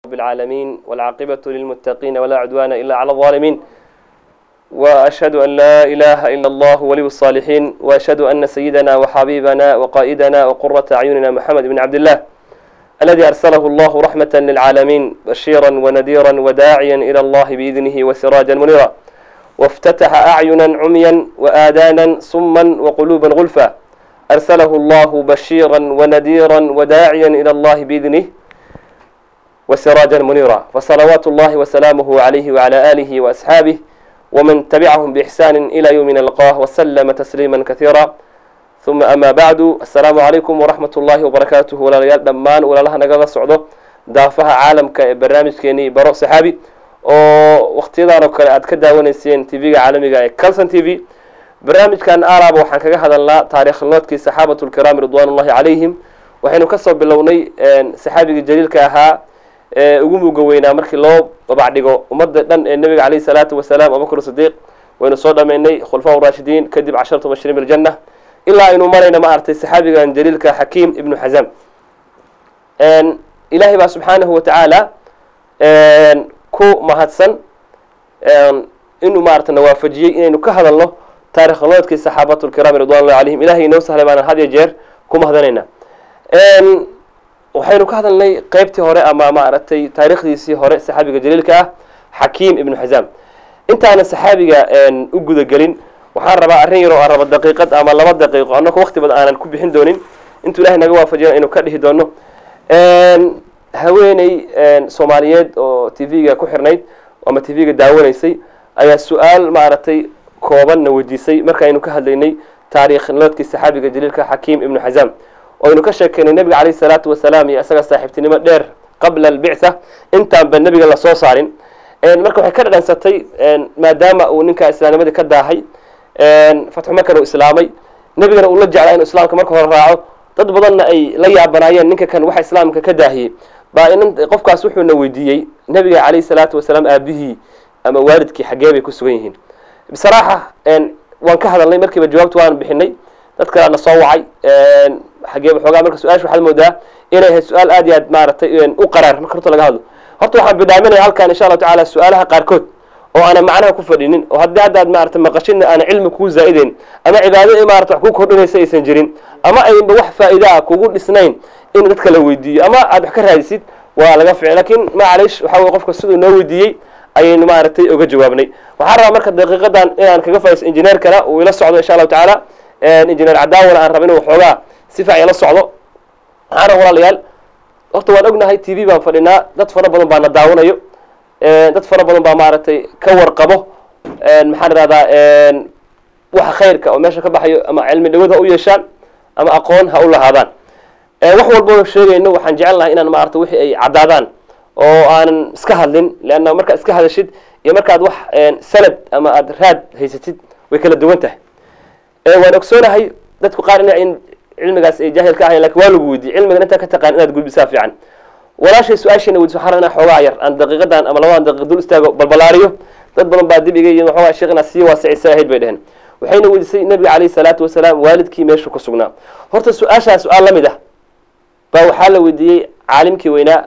رب العالمين والعاقبة للمتقين ولا عدوان إلا على الظالمين وأشهد أن لا إله إلا الله ولي الصالحين وأشهد أن سيدنا وحبيبنا وقائدنا وقرة أعيننا محمد بن عبد الله الذي أرسله الله رحمة للعالمين بشيرا ونذيرا وداعيا إلى الله بإذنه وسراجا منيرا وافتتح أعينا عميا وآذانا صما وقلوبا غلفا أرسله الله بشيرا ونذيرا وداعيا إلى الله بإذنه وسراجا منيرا فصلوات الله وسلامه عليه وعلى آله وأصحابه ومن تبعهم بإحسان إلى يوم نلقاه وسلم تسليما كثيرا ثم أما بعد السلام عليكم ورحمة الله وبركاته ولا ريال دمان ولا لها نقضى صعده دافها عالم كبرنامج كيني برو صحابي واختيارك كلا أتكدا ونسين تيفي عالمي كالسن تيفي برنامج كان أعرب وحن كجهد الله تاريخ اللوت كي صحابة الكرام رضوان الله عليهم وحين كسب باللوني صحابي الجليل كها ugu goweynaa markii loo babacdigo umada dhan ee nabiga kaleey salaatu wasalaam Abu Bakr Siddiq wayna soo dhameynay khulafaa raashidiin kadib 10 mubashirin bil janna illa inuu marayna ma artay saxaabigan jaliilka Hakim ibn Hazam ilaahi ba subhanahu wa ta'ala ku mahadsan inuu ma artay waafajiyay inaynu ka hadalno taariikhdoodkii saxaabatul kiram ridwanullahi alayhim ilaahi inoo sahlay baan had jeer ku mahdanayna waxaynu ka hadalnay qaybtii hore ama ma aragtay taariikhdiisii hore saxaabiga jaliilka ah Hakim ibn Hazam intaana saxaabiga u guda galin waxaan rabaa arrin yar oo araba daqiiqad ama 2 daqiiqo annako waqti badan aanan ku bixin doonin intuu ilaahay naga waafajiyo inuu ka dhihi doono haweeney Soomaaliyeed oo TV-ga ku xirnayd ama TV-ga daawanaysay ayaa su'aal ma aragtay kooban weydiisay markaynu ka hadlaynay taariikhdoodkii saxaabiga jaliilka Hakim ibn Hazam وإنه كشكل النبي عليه الصلاة والسلام يأسق صاحبتني مدير قبل البعثة أنت بالنبي الله صلى الله عليه وسلم مركب حكر عن ستي ما دام ونك إسلامي مدة كداهي فتح مكة إسلامي نبي قال الله جعل إن إسلام كمركب الراعو تضبطنا أي ليا بنايا نك كان واحد إسلام كداهي بأن قفك سوح النويدي نبي عليه الصلاة والسلام أبيه أما والدك حجابي كسويهن بصراحة وان كهذا الله مركب الجواب توان بحني تذكر أن صوعي حجاب حوجا مركز سؤال شو حل مودا إلى السؤال آدي مارتي وقرار ما كرت لك هذا هرتو حب دائما هل كان إن شاء الله تعالى سؤالها قاركوت وأنا معناها كفرين وهذا مارت مقشنا أنا علم كو زائدين أما عبادة مارت حكوك هرين سيسنجرين أما أي بوح فائدة كوجود الاثنين إن تتكلم ودي أما أبحكر هذا السيد ولا قفع لكن ما عليش وحاول قفك السود نودي أي مارتي وجا جوابني وحرر مركز دقيقة أنا كقفايس إنجنير كلا وإلى الصعود إن شاء الله تعالى إنجنير عداوة عن ربنا وحوجا sifa ay la socdo aan walaalayaal waqti waan ognahay TV baan fadhinaa dad fara badan baan daawanayo dad fara badan baa maartay ka warqabo maxaan raada waxa khayrka oo meesha ka baxayo ama cilmi dhawada u yeeshaan ama aqoon ha u lahaadaan wax walba oo sheegayno waxaan jecelnahay inaan maartay wixii ay cadaadaan oo aanan iska hadlin laana marka iska hadashid iyo markaad wax sanad ama aad raad haysatid way kala duwan tahay waan ogsoonahay dadku qaar in علمك جاهل كاهن لك والوجودي علمك أنت كتقان أنت تقول بسافي عن ولا شيء سؤال شيء نود سحرنا حواير عن دقيقة أما لو عن دقيقة استاجوا بالبلاريو تدبر بعد بيجي حواير شغلنا سي واسع ساهد بينهن وحين ولد النبي عليه الصلاة والسلام والد كي ماشي كسرنا هرت السؤال سؤال لمده فهو حال ودي عالم كي وينا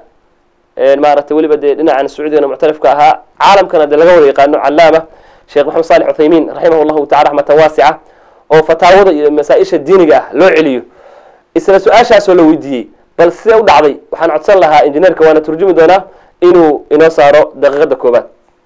ما رتولي بدي لنا عن السعودية أنا معترف كها عالم كان دلقوري قانو علامة شيخ محمد صالح عثيمين رحمه الله تعالى رحمة واسعة oo fataawada iyo masaa'isha diiniga loo celiyo isla su'aashaas oo la weydiiyay bal si u dhacday waxaan codsan lahaa injineerka waana turjumi doonaa inuu inoo saaro daqiiqada koobaad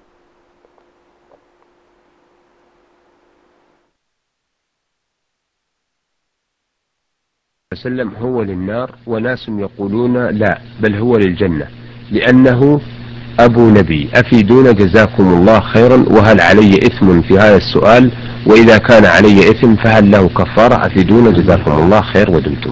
وسلم هو للنار وناس يقولون لا بل هو للجنة لأنه أبو نبي أفيدون جزاكم الله خيرا وهل علي إثم في هذا السؤال وإذا كان علي إثم فهل له كفارة أفيدون جزاكم الله خير ودمتم.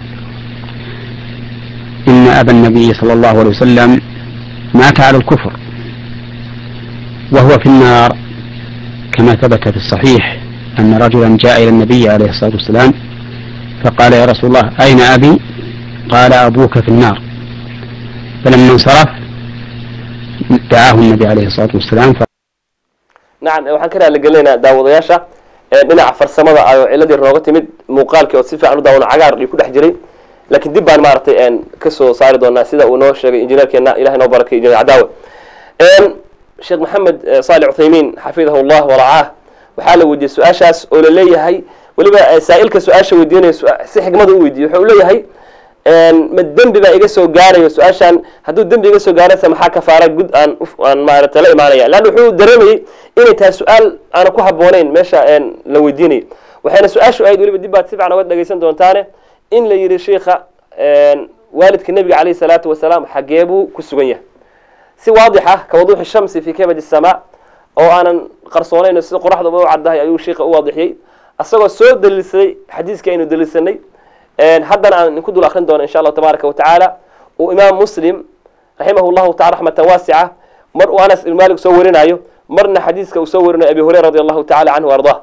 إن أبا النبي صلى الله عليه وسلم مات على الكفر وهو في النار كما ثبت في الصحيح أن رجلا جاء إلى النبي عليه الصلاة والسلام فقال يا رسول الله أين أبي؟ قال أبوك في النار فلما انصرف دعاه النبي عليه الصلاة والسلام نعم waxaan ka raaligelinaynaa daawadayaasha dhinaca farsamada ay ciladii rooga timid muuqaalkii oo si fiican u daawano cagaar ku dhex jiray laakiin dib baan maaragtay kasoo saari doonaa sida uu noo sheegay injineerkeena ilahay noo barakay injineer cadaawe sheekh maxamed saali cuthaymiin xafidahu llah waracaah waxaa la weydiiyey su-aashaas oo la leeyahay weliba saa'ilka su-aasha weydiinaya si xigmada u weydiiyo wuxuu leeyahay ma dembi baa iga soo gaarayo su-aashaan hadduu dembi iga soo gaaraysa maxaa kafaara gud aan maaragtay la imaanaya leanna wuxuu dareemayey inay tahay su-aal aana ku habboonayn meesha la weydiinayo waxayna su-aashu ahayd weliba dib baad si fiican oga dhegaysan doontaane in la yidhi sheikha waalidka nebiga calayhi salaatu wasalaam xagee buu ku sugan yahay si waadix ah ka waduuxi shamsi fii kabadi samaa oo aanan qarsoonayn sida qoraxdaba u caddahay ayuu sheikha u waadixiyey asagoo soo daliilsaday xadiiskii aynu daliilsanay haddana aan ku dul akrin doono insha allahu tabaaraka watacaala uu imaam muslim raximah llahu taala raxmatan waasica mar uu anas ibn malik soo warinayo marna xadiiska uu soo warinayo abi hurayra radi allahu tacala canhu ardah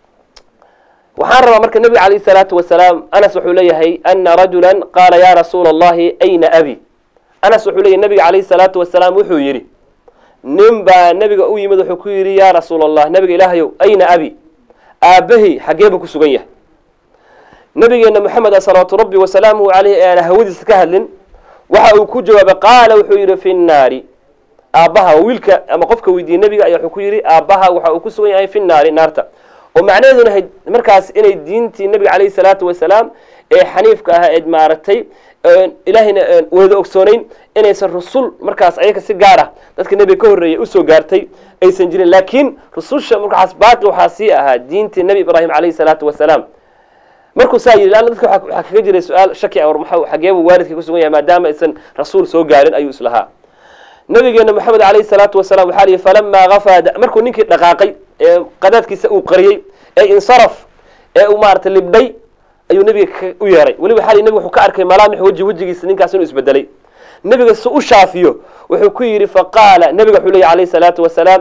waxaan rabaa marka nebiga calayhi salaatu wasalaam anas wuxuu leeyahay ana rajula qaala ya rasuula allahi ayna abi anas wuxuu leeyahy nebiga calayhi salaatu wasalaam wuxuu yidhi nin baa nebiga u yimid wuxuu ku yidhi ya rasuula allah nebiga ilaahayow ayna abi aabbahay xaggee buu ku sugan yahay nabigeena moxameda salawaatu rabbi wasalaamuhu caleyh ee aan hawadiisa ka hadlin waxa uu ku jawaabay qaala wuxuu yidhi fi nnaari aabbaha wiilka ama qofka weydiiyey nebiga ayaa wuxuu ku yidhi aabbaha waxa uu ku sugan yahay fi nnaari naarta oo macnaheeduna ahayd markaas inay diintii nebiga calayhi salaatu wasalaam ee xaniifka ahaa eed maaragtay ilaahayna wada ogsoonayn inaysan rusul markaas ayaga si gaar ah dadka nebiga ka horreeyay usoo gaartay aysan jirin laakiin rususha markaas baaqi waxaa sii ahaa diintii nebi ibraahim calayhi salaatu wasalaam markuu saa yidhi laanna dadka waxaa kaga jiray su-aal shaki ah war maxaa xageebuu waalidka ku sugan yahay maadaama aysan rasuul soo gaarin ayuu islahaa nabigeena moxamed calayhi salaatu wasalaam waxaa lihi falamaa gafaa markuu ninkii dhaqaaqay ee qadaadkiisa uu qariyey ee insaraf ee uu maaragtay libdhay ayuu nebiga u yeeray weliba waxaa lihi nebiga wuxuu ka arkay malaamix wejigiisa ninkaas inuu isbedelay nebiga si u shaafiyo wuxuu ku yidhi faqaala nebiga wuxuu leeyahy calayhi salaatu wasalaam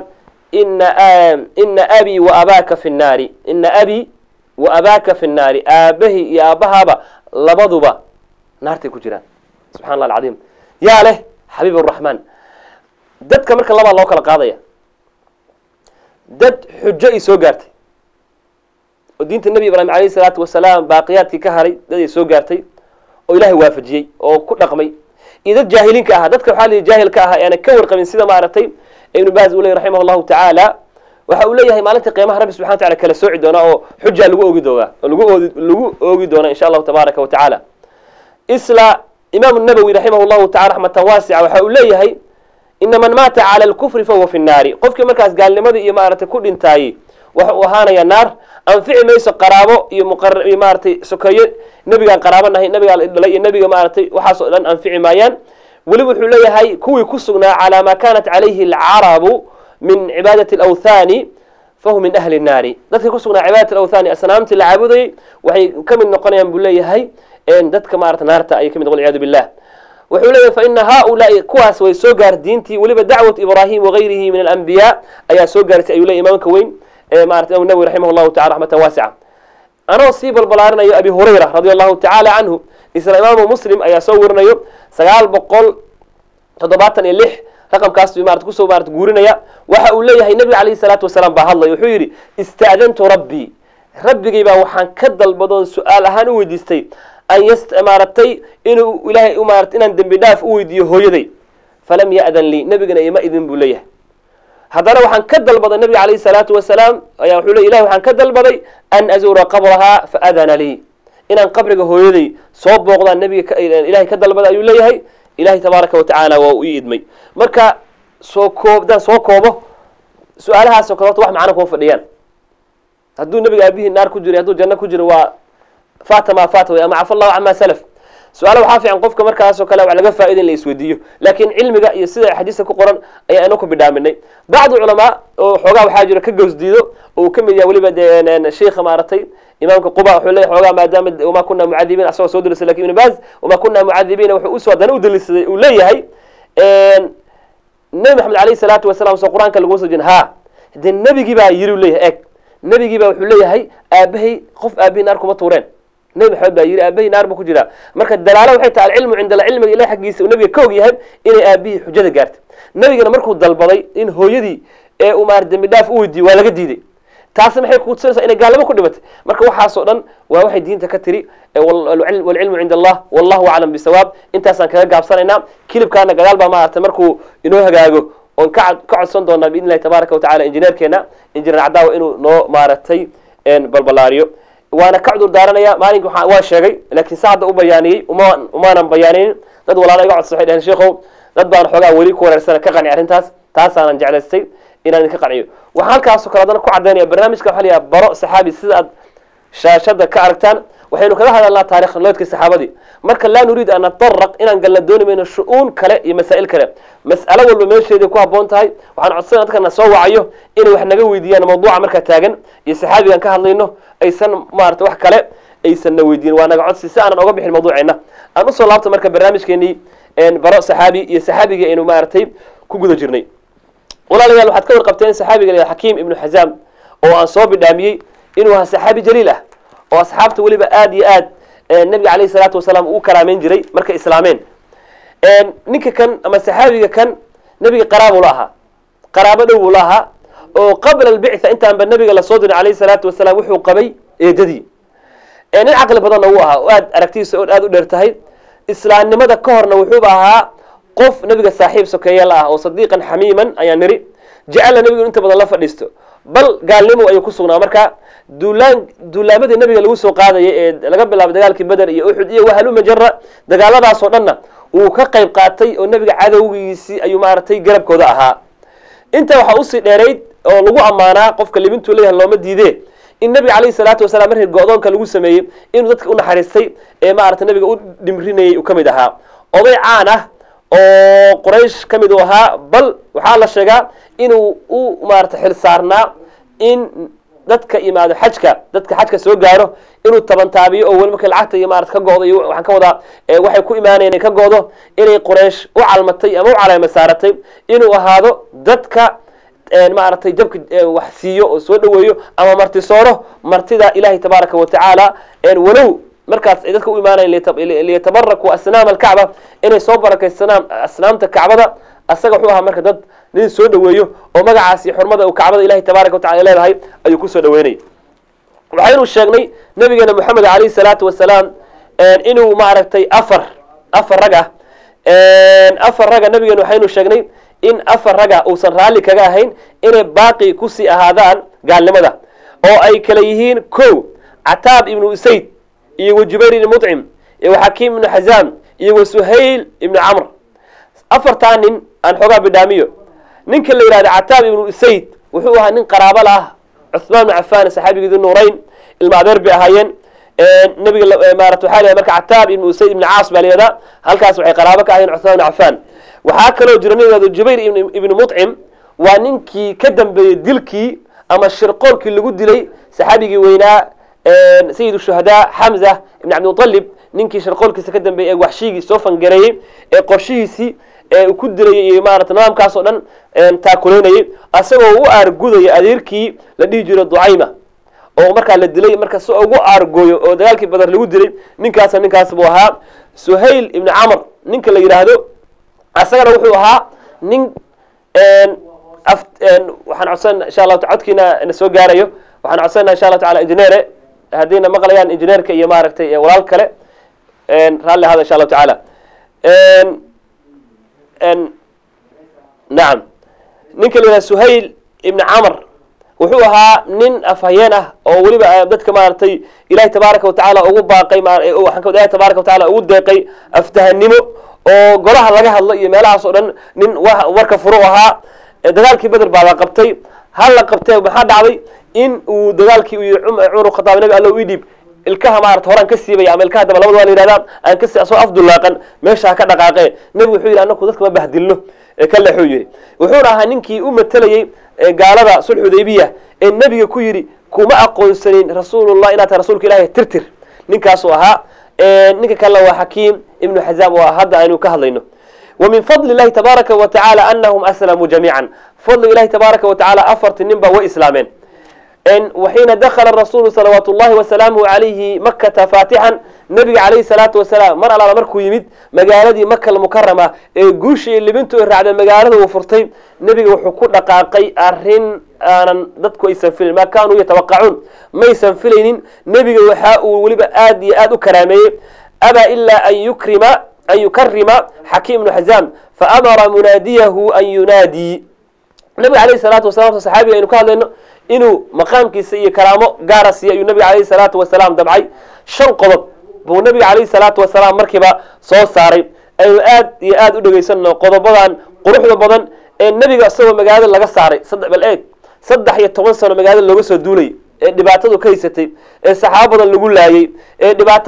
ina abii wa abaaka fi nnaari ina abii wa abaaka fi nnaari aabbahi iyo aabbahaaba labaduba naartay ku jiraan subxana allah alcadiim yaa leh xabiib araxmaan dadka marka labaa loo kala qaadaya dad xujo ay soo gaartay oo diinta nebi ibraahim calayhi salaatu wasalaam baaqiyaadkii ka haray dad ay soo gaartay oo ilaahay waafajiyey oo ku dhaqmay iyo dad jaahiliinka ahaa dadka waxaa lihi jaahilka ahaa eana ka warqabin sida maaragtay ibnu baaz uu leeyay raximah allahu tacaala waxa uu leeyahay maalinta qiimaha rabbi subxana wataala kala sooci doona oo xuja lagu oogi doonaa oo lagu oogi doona insha allahu tabaaraka wa tacaala isla imaamu nawowi raximah llahu tacala raxmatan waasica waxa uu leeyahay ina man maata cala alkufri fahuwa fi nnaari qofkii markaas gaalnimadii iyo maaragtay ku dhintaayey waxa uu ahaanaya naar anfici mayso qaraabo iyo iyo maaragtay sokeeye nebigaan qaraabo nahay nebigaa dhalay iyo nebiga maaragtay waxaas oo dhan anfici maayaan weliba wuxuu leeyahay kuwii ku sugnaa calaa maa kaanat calayhi alcarabu min cibaadati alawthani fahu min ahli nnaari dadkii ku sugnaa cibaadati alawthani asnaamtii la caabudayey waxay ka mid noqonayaan buu leeyahay dadka maarata naarta ayay ka mid noqon walciyadu billah wuxuu leeyahay faina haulaai kuwaas way soo gaar diintii weliba dacwat ibraahim wagayrihi min alambiyaa ayaa soo gaarisay ayuu leeyahy imaamka weyn maarata imam nawowi raximah llahu tacala raxmatan waasica anoo sii balbalaarinayo abi hurayra radia allahu tacaala canhu isla imaamu muslim ayaa soo warinayo 976 raqamkaas maarata kusoo maarata guurinaya waxa uu leeyahay nebiga calayhi salaatu wasalaam baa hadlaya wuxuu yidhi ista'dantu rabbii rabbigay baa waxaan ka dalbadoon su-aal ahaan u weydiistay an maaratay inuu ilaahay maarata inaan dembi dhaaf u weydiiyo hooyaday falam ya'dan lii nebigana ima idin buu leeyahay haddana waxaan ka dalbaday nebiga calayhi salaatu wasalaam ayaa wuxuu leey ilahay waxaan ka dalbaday an azuura qabrahaa faadana lii inaan qabriga hooyaday soo booqdaan nebiga ilahay ka dalbaday ayuu leeyahay ilahay tabaaraka watacaala waa uu ii idmay marka haddaan soo koobo su-aalahaasoo kale horta wax macno kuma fadhiyaan hadduu nebiga aabihii naar ku jiray hadduu janno ku jiro waa fata ma fata way ama cafa allahu cama salaf su-aala waxaa fiican qofka markaasoo kale wax laga faaida in la isweydiiyo laakiin cilmiga iyo sida xadiiska ku qoran ayaa ina ku bidhaaminay bacdi culamaa oo xoogaa waxaa jira ka gowsdiido oo uu ka mid yahay weliba de sheikha maaragtay imaamka quba wuxuu leeyahy xoogaa maadaama wamaa kunaa mucadibiin asagoo soo dalisay lakin ibn baaz wamaa kunaa mucadibiina wuxuu usoo haddana u dalisaday uu leeyahay nebi maxamed alayhi salaatu wasalam soo qur-aanka laguma soo jin ha de nebigii baa yiri u leeyahay eg nebigii baa wuxuu leeyahay aabahay qof aabihii naar kuma tuureen nebi maxamed baa yiri aabahii naar buu ku jiraa marka dalaalo waxay tahay alcilmu cinda alcilmiga ilahi xaggiisa uu nebiga ka og yahay inay aabihii xujada gaartay nebigana markuu dalbaday in hooyadii ee uu maar dembi dhaaf u weydiiyo waa laga diiday taasna maxay ku tusaysaa inay gaalnimo ku dhimatay marka waxaas oo dhan waa waxay diinta ka tiri walcilmu cinda allah wallahu aclam bisawaab intaasaan kaga gaabsanaynaa kilibkaana gadaal baa maaragtay markuu inoo hagaago oon ka codsan doonaa biidni illahi tabaaraka watacaala injineerkeena injineer cadaawa inuu noo maaragtay balbalaariyo waana ka cudur daaranaya maalinka waa sheegay laakiin sa hadda u bayaaniyey umaanan bayaaninin dad walaala iga codsa waxay dhaheen sheekhow dad baan xoogaa weli ku wareersana ka qanci arrintaas taasaanan jeclaystay inaan idinka qanciyo waxaan halkaasoo kale haddana ku caddaynaya barnaamijka waxa la yidhaha baro saxaabi sida aad shaashada ka aragtaan waxaynu kaga hadalnaa taarikh nololeedka saxaabadii marka laa nuriid an nataraq inaan galna dooni mayno shu-uun kale iyo masaa'il kale mas'alo walba meesheeday ku habboon tahay waxaan codsanaya dadkana soo wacayo inay wax naga weydiiyaan mawduuca markaa taagan iyo saxaabigaan ka hadlayno aysan maarata wax kale aysanna weydiin waa naga codsi si aanan oga bixin mawduuceena aan usoo laabta marka barnaamijkeenii baro saxaabi iyo saxaabigii aynu maaragtay ku guda jirnay walaalayaal waxaad ka warqabteen saxaabiga la xakiim ibnu xazaam oo aan soo bidhaamiyey inuu ahaa saxaabi jaliil ah oo asxaabta weliba aad iyo aad nabiga calayhi salaatu wasalaam uu karaameyn jiray markay islaameen ninka kan ama saxaabiga kan nabiga qaraabo la ahaa qaraabo dhow buu la ahaa oo qabla albictha intaanba nabiga lasoo diray calayhi salaatu wasalaam wuxuu qabay eedadii nin caqli badanna uu ahaa oo aad aragtiisa oo aad u dheer tahay islaamnimada ka horna wuxuuba ahaa qof nabiga saaxiib sokeeye la ah oo sadiiqan xamiiman ayaan niri jecella nabigu inta badan la fadhiisto bal gaalnimo ayuu ku sugnaa marka duulaamadii nabiga lagu soo qaadayay ee laga bilaabo dagaalkii beder iyo uxud iyo wahalu majara dagaaladaasoo dhanna uu ka qayb qaatay oo nabiga cadowgiisii ayuu maaragtay garabkooda ahaa intaa waxaa usii dheerayd oo lagu ammaanaa qofka libintuu leeyahay looma diidee in nabiga calayhi salaatu wasalaam markii go-doonka lagu sameeyey inuu dadka u naxariistay ee maaragtay nabiga u dhimrinayay uu ka mid ahaa oday caan ah oo quraysh ka mid u ahaa bal waxaa la sheegaa inuu u maarata xil saarnaa in dadka imaado xajka dadka xajka soo gaaro inuu tabantaabiyo oo weli markay lacagta iyo maarata ka go'do iyo waxaan ka wadaa waxay ku imaanayeen inay ka go'do inay quraysh u calmatay ama u caleema saaratay inuu ahaado dadka maaragtay jabka wax siiyo oo soo dhaweeyo ama martisooro martida ilaahay tabaaraka watacaala walow markaas ay dadka u imaanayeen liyatabarakuu asnaam alkacba inay soo barakaysanaan asnaamta kacbada asaga wuxuu ahaa marka dad nin soo dhaweeyo oo magacaas iyo xurmada uu kacbada ilahay tabaaraka watacala leedahay ayuu kusoo dhaweynay waxaynu sheegnay nabigeena moxamed calayhi salaatu wasalaam inuu maaragtay afar rag ah afar raga nabigeena waxaynu sheegnay in afar raga uusan raalli kaga ahayn inay baaqi kusii ahaadaan gaalnimada oo ay kala yihiin ko cataab ibnu usayd iyo wajubayr ibn mutcim iyo xakiim ibnu xazaam iyo wasuhayl ibnu camr afartaa nin aan xoogaa bidhaamiyo ninka la yidhahda cataab ibnu usayd wuxuu ahaa nin qaraabo la ah cuthmaan ibnu cafaan saxaabigeedu nuurayn ilma adeer bay ahaayeen nabiga maarata waxaa leeyahay marka cataab ibnu usayd ibnu caas baa layihahdaa halkaas waxay qaraabo ka ahayen cuthmaan ibnu cafaan waxaa kaloo jira nin yihahdo jubayr ibnu mutcim waa ninkii ka dambeeyey dilkii ama shirqoolkii lagu dilay saxaabigii weynaa sayid shuhadaa xamza ibn cabdimutalib ninkii shirqoolkiisa ka dambeeyey ee waxshigii soo fangareeyey ee qorshihiisii uu ku dilayay iyo maarata nidaamkaas oo dhan taakuleynayay asagoo u aargudaya adeerkii la dhihi jiro ducayma oo markaa la dilay marka si ugu aargooyo oo dagaalkii badar lagu dilay ninkaas buu ahaa suhayl ibnu camr ninka la yidhaahdo asagana wuxuu ahaa nin waxaan codsana insha allahu codkiina na soo gaarayo waxaan codsanaa insha allahu taala injineere haddiina maqlayaan injineerka iyo maaragtay walaal kale raalli ahada insha allahu tacaala nacam ninka la yidhaha suhayl ibni camr wuxuu ahaa nin afhayeen ah oo weliba dadka maaragtay ilahay tabaaraka watacaala ugu baaqay ilahay tabaaraka watacaala ugu deeqay aftahanimo oo golaha laga hadlo iyo meelahaas oo dhan nin warka furo ahaa dagaalkii beder baa la qabtay hal la qabtay maxaa dhacday in uu dagaalkii cumar khataab nabi alla u idhiib ilkaha maarata horaan ka siibaya ama ilkaha daba labada waa la yihahdaa aan ka asoo afdullaaqan meesha ha ka dhaqaaqee nabigu wuxuu yidhi anaku dadka ma bahdilno ka leexuu yidhi wuxuuna ahaa ninkii u matalayey gaalada sulx hudaybiya ee nebiga ku yidhi kuma aqoonsanin rasuulullah inaad tahay rasuulka ilahi tirtir ninkaasuu ahaa ninka kalena waa xakiim ibnu xazaam oo hadda aynu ka hadlayno ومن فضل الله تبارك وتعالى أنهم أسلموا جميعا فضل الله تبارك وتعالى أفرت النبا وإسلامين وحين دخل الرسول صلوات الله وسلامه عليه مكة فاتحا نبي عليه الصلاة والسلام مر على مركو يمد مقالدي مكة المكرمة قوشي اللي بنتو إرعاد المقالة وفرطي نبي وحكو دقاقي أرهن أنا ضدكو يسنفلين ما كانوا يتوقعون ما يسنفلين نبي وحاء ولبا آد كرامي أبى إلا أن يكرم حكيم بن حزام فأمر مناديه أن ينادي النبي عليه الصلاة والسلام صحابي إنه كان إنه مقام كيسي كرامه جارسي النبي عليه الصلاة والسلام دبعي شن قضب والنبي عليه الصلاة والسلام مركبة صوت صاري آد ودقيسنا قضبان قروح بدن النبي سوى مجال لقى صاري صدق بالآد صدق هي التوسل مجال اللي وصل دولي دبعته كيستي الصحابة اللي يقول لها دبعته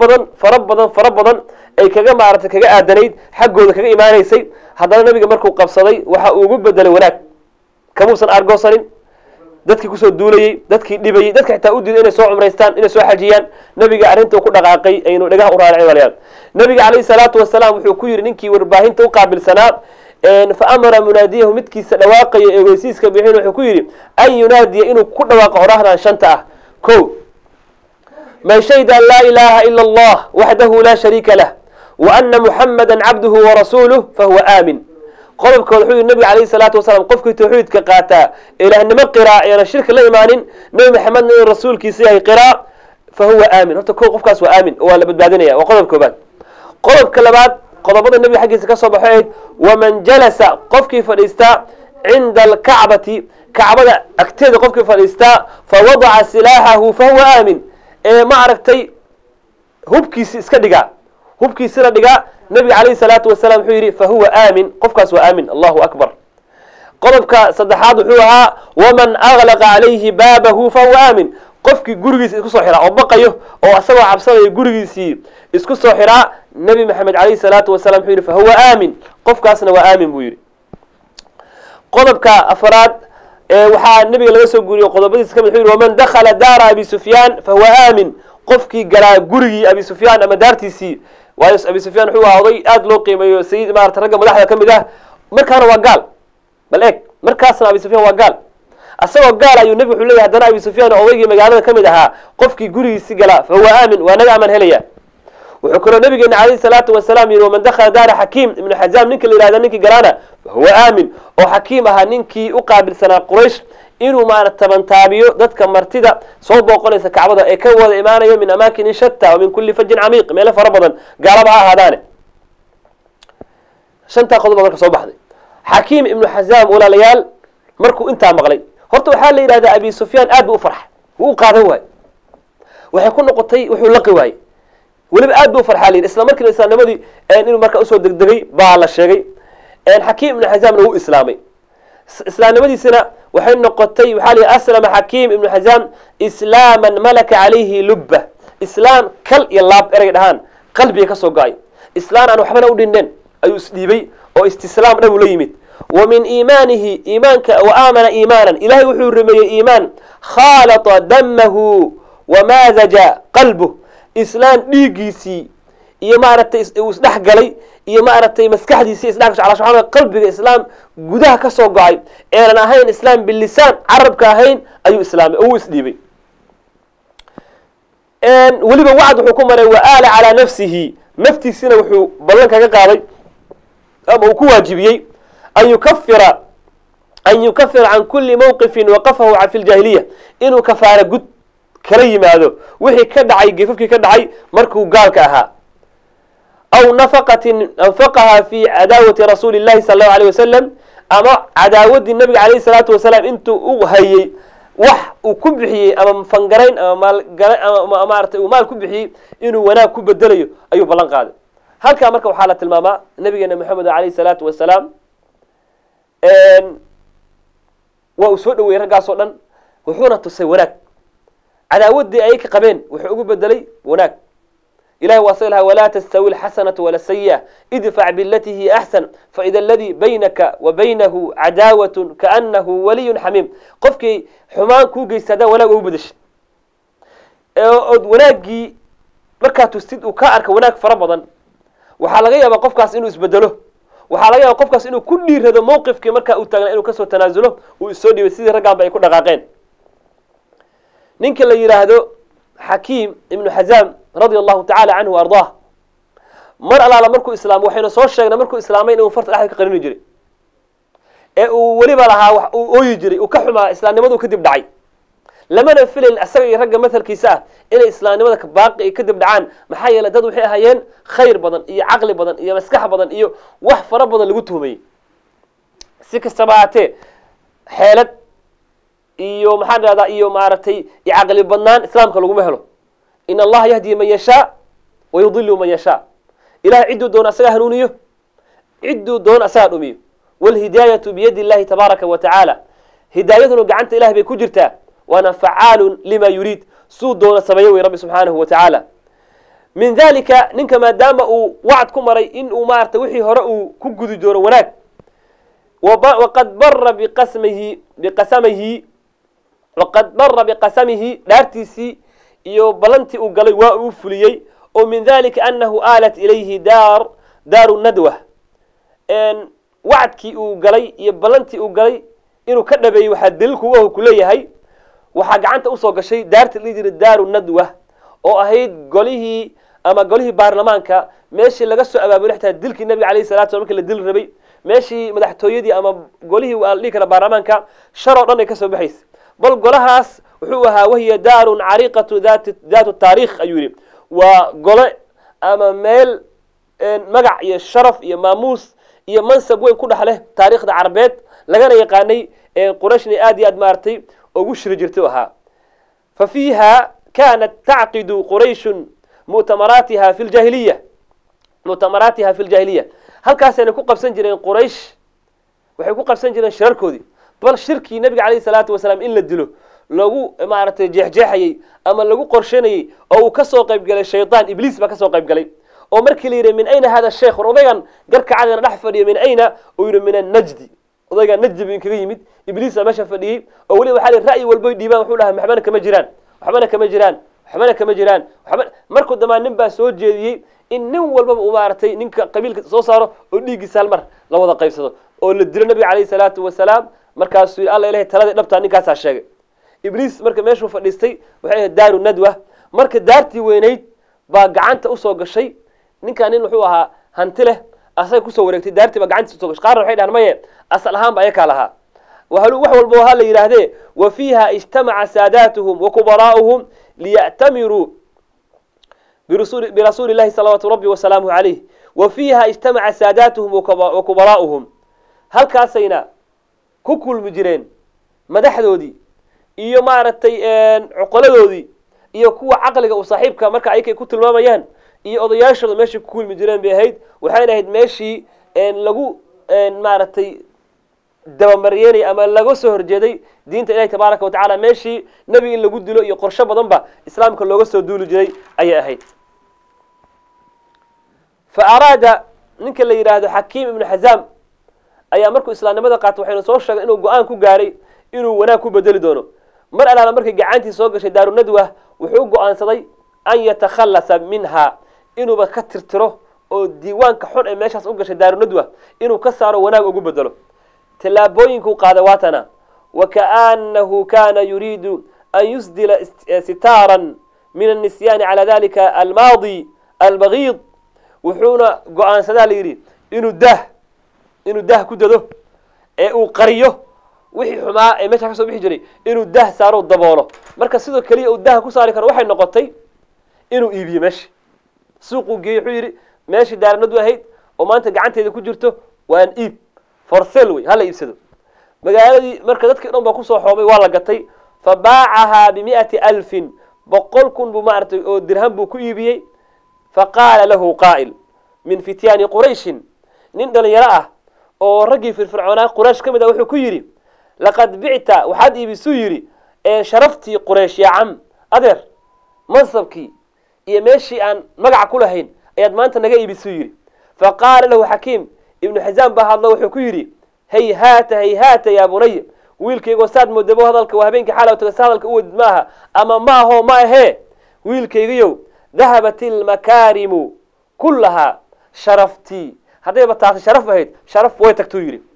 فرب بدن أي كجا معرفة كجا أدنيد حقه كجا إيمان يسي هذا النبي مركو قبصدي وحقوق بدل وناك كموسن أرجوسرين dadkii kusoo duulayay dadkii dhibayay dadka xitaa u diiday inay soo umreystaan inay soo xajiyaan nabiga arinta ku dhaqaaqay aynu dhagaha u raacay waliyad nabiga kaleey salaatu wasalaam wuxuu ku yiri ninkii warbaahinta u qaabilsanaa fa amara munadiyahu midkiisa dhawaaqay ee weysiiska bixin wuxuu ku yiri ay yunadiya inuu ku dhawaaqo oraahdan shanta ah ko man shayda la ilaha illa allah wahdahu la sharika lah wa anna muhammadan abduhu wa rasuluhu fa huwa amin قلب كل النبي عليه الصلاة والسلام قف توحيد كقاتا إلى أن ما قراء يعني الشرك لا إيمان نبي محمد الرسول كيسيه قراء فهو آمن هذا كل قف كاس وآمن ولا بدبعدنيا وقلب كبات قلب كلمات قلبات النبي حق يسكسر بحيد ومن جلس قف كيف الاستاء عند الكعبة كعبة أكتد قف كيف الاستاء فوضع سلاحه فهو آمن معركتي هبكي سكدقا هبكي سر دقا النبي عليه الصلاة والسلام حيري فهو آمن قفكاس وآمن الله أكبر قلبك صدحات حوها ومن أغلق عليه بابه فهو آمن قفك جرجس اسكو صحراء أو بقيه أو أسوأ عبصة جرجسي اسكو صحراء النبي محمد عليه الصلاة والسلام حيري فهو آمن قفكاسنا وآمن بيري قلبك أفراد وحا النبي لا يسوي قلبك كم حيري ومن دخل دار أبي سفيان فهو آمن قفك جرا جرجي أبي سفيان أما دارتيسي وايس أبي سفيان هو عضي أدلو قيمة سيد ما ترجم ملاحظة كم ده مركان وقال بل مركاسنا أبي سفيان وقال أسوأ قال أيو النبي حليه هدنا أبي سفيان عضي مجالنا كم ده قفك جري سجلا فهو آمن ونجع من هليا وحكر النبي جن عليه الصلاة والسلام ومن دخل دار حكيم ابن حزام نك اللي هذا نك جرانا فهو آمن وحكيمها ننكي أقابل سنة قريش إنه ما نتمن تابيو ذاتك مرتدى صوب وقليس كعبدا يكون إيمانيا من أماكن شتى ومن كل فج عميق ما يلف ربضا قال معها هذاني شنتا قضبا مركا صوب بحدي حكيم ابن حزام ولا ليال مركو انت مغلي هرتو حال لي هذا أبي سفيان آد بأفرح وقاعد هو وحيكون نقطي وحلقي واي ولبقى آد بأفرح حالين إسلام مركا الإسلام نمدي إنه مركا أسود دقدقي باع الشيء إن حكيم ابن حزام هو إسلامي إسلام نمدي سنة وحين نقطي وحالي أسلم حكيم ابن حزام إسلاما ملك عليه لبه إسلام كل يلاب إرجع دهان قلبي كسو قاي إسلام أنا وحنا ودينن أيو سليبي أو استسلام نبو ليمت ومن إيمانه إيمانك وآمن إيمانا إلهي وحور رمي إيمان خالط دمه ومازج قلبه إسلام ديجيسي iyo maaragtay isdhax galay iyo maaragtay maskaxdiisa isdhax على سبحان qalbiga islaam gudaha ka soo go'ay eeran ahayn islaam bil lisan arabka ahayn ayu islaam oo isdibay waliba wacd wuxuu ku maray waala ala nafsihi naftiisina wuxuu ballan kaga qaaday ama uu ku waajibiyay an yukaffira an kulli mawqifin waqafahu fi al-jahiliyyah inuu kafaara gud kala yimaado wixii ka dhacay geefafkii ka dhacay markuu gaalka ahaa أو نفقة أنفقها في عداوة رسول الله صلى الله عليه وسلم أما عداوة النبي عليه الصلاة والسلام أنتو هي وح وكبحي أما فنجرين أما مال كبحي إنه ونا كبدليه أيوة بلان قاعد هل كان مركب حالة الماما النبي محمد عليه الصلاة والسلام وأسود ويرجع صولا وحورة تسوينك عداوة دي أيك قبين وحقوق بدلي وناك إلهي وصلها ولا تستوي الحسنة ولا السيئة ادفع بالتي هي أحسن فإذا الذي بينك وبينه عداوة كأنه ولي حميم قفك حمان كوجي سدا ولا وبدش وناجي مركا تستد وكأرك وناك فربضا وحلقيا بقفكاس إنه يسبدله وحلقيا بقفكاس إنه كل هذا موقف كمركا أوتانا إنه كسر تنازله ويسودي وسيد رجع بيكون دقائقين ninka la yiraahdo Hakim ibn Hazam radiyallahu ta'ala anhu ardaah mar alaala markuu islaam waxayna soo sheegnay markuu islaamay inuu farta dhaxal ka qarin jiray ee uu waliba lahaa wax uu ooyi jiray uu ka xumaa islaamnimadu kadib dhacay lamana filin asaga iyo ragga madhalkiisa inay islaamnimada ka baaqi kadib dhacaan maxay yeelay dad waxay ahaayeen khayr badan iyo aqli badan iyo maskax badan iyo wax fara badan lagu tuhmay si kastaba ahaatee xeelad iyo maxaa dhahdaa iyo maaragtay iyo aqli badnaan islaamka lagu helo in Allah yahdi man yasha wa yudillu man yasha ilaah ciduu doon asaga hanuuniyo ciduu doon asaga dhumiyo wal hidayatu bi yadi Allah tabaaraka wa ta'ala hidayaduna gacanta ilaah bay ku jirtaa وانا فعال لما يريد سو دون سميه ربي سبحانه وتعالى من ذلك نك ما دام وعدكم مري ان مارت وحي هره ku gudi doono wanaag وقد بر بقسمه دارتيسي iyo balanti uu galay waa uu fuliyay oo min ذلك انه آلت اليه دار الندوه ان wacdkii uu galay iyo balanti uu galay inuu ka dhabeeyo waxa dilku uu ku leeyahay waxa gacanta u soo gashay daarta liidir daaru nadwa oo ahayd golihii ama golihii baarlamaanka meeshii laga soo abaabulay xitaa dilkii nabi kaleey salaatu markii la dil rabay meeshii madaxtooyadii ama golihii waalii kala baarlamaanka sharo dhan ay ka soo baxaysay bal golahaas wuxuu ahaa wahiya daarun ariiqatu daatu taariikh ayuu waa gole ama meel magac iyo sharaf iyo maamuus iyo mansab weyn ku dhaxleh taariikhda carabeed lagana yaqaanay qurayshni aad iyo aad maartay وغشر جرتوها ففيها كانت تعقد قريش مؤتمراتها في الجاهلية هل كاسين ku qabsan jireen quraysh waxay ku qabsan jireen shirarkoodii bal shirkii nabiga kaleey salaatu wasalaam in la dilo lagu maartay jeexjeexayay ama lagu qorsheynayay oo uu ka soo qayb galay shaytaan ibliis ba ka soo qayb galay oo markii la yiri min ayna hada sheekh odaygan garka cadana dhax fadhiyo min ayna oo yiri min an-najdi odayga najib in kaga yimid ibliis meesha fadhiyay oo wali waxa la ra'yi walba dhiibaan wuxuu dhahay maxbana kama jiraan markuu damaanin baa soo jeediyay in nin walba uu maartay ninka qabiilka soo saaro oo dhiigiisa hal mar la wada qaybsado oo la dilo nabi kaleey salaatu wasalaam markaas uu Allah ilaahay talada dhabta ninkaas sheegay ibliis marka meeshu fadhiistay waxay daaru nadwa marka daartii weynayd baa gacanta u soo gashay ninkan wuxuu ahaa hanti leh asay ku soo wareegtay daartii baa gacanta u soo gashay qaar waxay dhahan maye asal ahaan baa ayaka lahaa وهلو وحول بوها اللي يراهده وفيها اجتمع ساداتهم وكبراؤهم ليأتمروا برسول الله صلى الله عليه وسلم عليه وفيها اجتمع ساداتهم وكبراؤهم هل كاسينا كل مجرين مدحدودي iyo maartay cuqaladoodii iyo kuwa aqliga u saaxiibka marka ay ku tilmaamayaan iyo odayaashooda meeshii ku kulmi jireen bay ahayd waxayna ahayd meeshii lagu maartay dabamariyay ama lagu soo horjeeday diinta Ilaahay tabaaraka wa taala meeshii nabi in lagu dilo iyo qorshe badan ba islaamka looga soo duuli jiray ayay ahayd fa arada ninka la yiraahdo Hakim ibn Hazam ayaa markuu islaamnimada qaatay waxayna soo sheegay inuu go'aan ku gaaray inuu wanaag ku bedeli doono mar alaala markii gacantii soo gashay daaru nadwa wuxuu go'aansaday an yatakhallasa minha inuu ba ka tirtiro oo diiwaanka xun ee meeshaas u gashay daaru nadwa inuu ka saaro wanaag ugu bedelo تلابوينكو قادواتنا وكأنه كان يريد أن يسدل ستارا من النسيان على ذلك الماضي البغيض وحونا قوان سداليري إنو ده كده او قريه وحي حما ماشي كسو بخي جري إنو ده سارو دبوله marka sidoo kaliya uu daha ku saari karo waxay noqotay inuu iibiyo meesh suuqu geeyo yiri meesh daarnadu ahayd oo maanta gacanteeda ku jirto waan iib فرسل وي هلا يبسدو مقالدي مركز dadkii dhan ba ku soo xoobay waa la gatay fabaacaha bi 100,000 boqol kun bu maartay oo dirham bu ku iibiyay faqala lahu qa'il min fityan quraish nin dhalinyaro ah oo ragii firfircoonaa quraish kamid ah wuxuu ku yiri laqad bi'ta waxad iibisu yiri ee sharafti quraish ya am adeer mansabki iyo meeshii aan magac ku lahayn ayaad maanta naga iibisu yiri faqala lahu Hakim ابن حزام بها الله وحكو يري هيهات يا بني ويلكيغو ساد مودبو هدلك وهبينك حاله وتغس هدلك اود ماها اما ما هو ما هي ويلكيغيو ذهبت المكارم كلها شرفتي هذا بتاع شرف هيد شرف way tagto yiri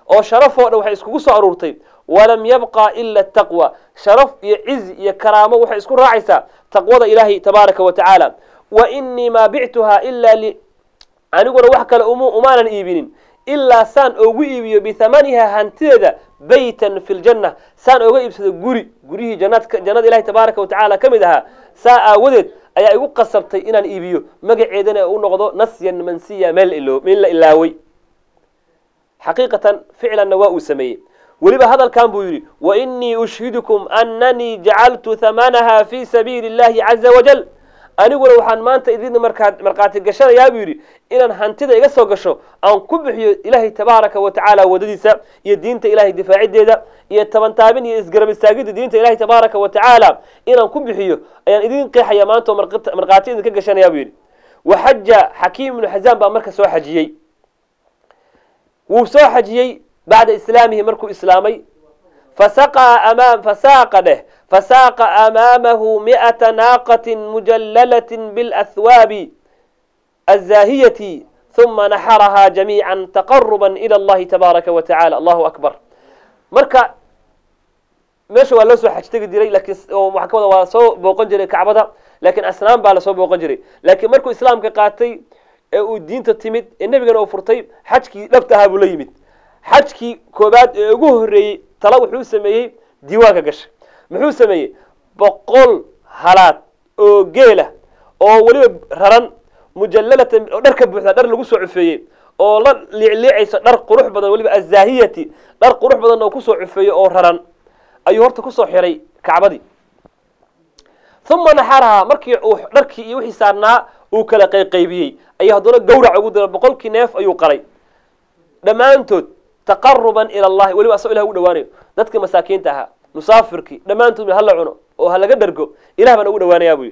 oo sharafoo dhan waxay iskugu soo aruurtay walam yabqa ila ataqwa sharaf iyo cizi iyo karaamo waxay isku raacaysaa taqwada ilaahay tabaaraka wa tacaala wa innii maa bictuhaa ilaa aniguna wax kale umaanan iibinin ilaa saan ugu iibiyo bithamaniha hantideeda baytan fi ljanna saan oga iibsado gurihii jannada ilahay tabaaraka wa tacaala ka mid ahaa saa aawadeed ayaa igu qasabtay inaan iibiyo magaceedana u noqdo nasyan mansiya meel la ilaaway xaqiiqatan ficlanna waa uu sameeyey weliba hadalkan buu yidhi wainii ushhidukum ananii jacaltu thamanaha fi sabiili اllahi caza wajal aniguna waxaan maanta idin markhaati gashanayaa buu yidhi inaan hantida iga soo gasho aan ku bixiyo ilaahay tabaaraka wa tacaala wadadiisa iyo diinta ilahay difaacideeda iyo tabantaabin iyo isgarab istaagidda diinta ilahay tabaaraka wa tacaala inaan ku bixiyo ayaan idin qeexaya maanta oo markhaati idinka gashanayaa buu yidhi waxaja xakiim ibnu xazaam baa marka soo xajiyey wuu soo xajiyey bacda islaamihi markuu islaamay فساق أمامه 100 ناقة مجللة بالأثواب الزاهية ثم نحرها جميعا تقربا إلى الله تبارك وتعالى الله أكبر مركا ماشي waa loo soo xajtagi jiray laakiin waxa ka wada waa soo booqan jiray kacbada laakiin asnaam baa la soo booqan jiray laakiin markuu islaamka qaatay ee uu diinta timid ee nabigana uu furtay xajkii dhabta ahaa buu la yimid xajkii koobaad ee ugu horeeyey tala wuxuu sameeyey diiwaanka gashay muxuu sameeyey 100 halaad oo geela oo waliba raran mujallalatan oo dharka buuxda dhar lagu soo cufeeyey oo la liicayso dhar qurux badan waliba azahiyati dhar qurux badan oo ku soo cufeeyey oo raran ayuu horta ku soo xiray kacbadii thumma naxaraha markii uu dharkii iyo wixii saarnaa uu kala qaybiyey ayuu haddana gowrac ugu diray 100 neef ayuu qaray dhammaantood taqarruban ila allah waliba asoo ilaah u dhawaanayo dadka masaakiinta ahaa musaafirkii dhammaantood hal la cuno oo hal laga dhargo ilaah baan ugu dhawaanayaa buu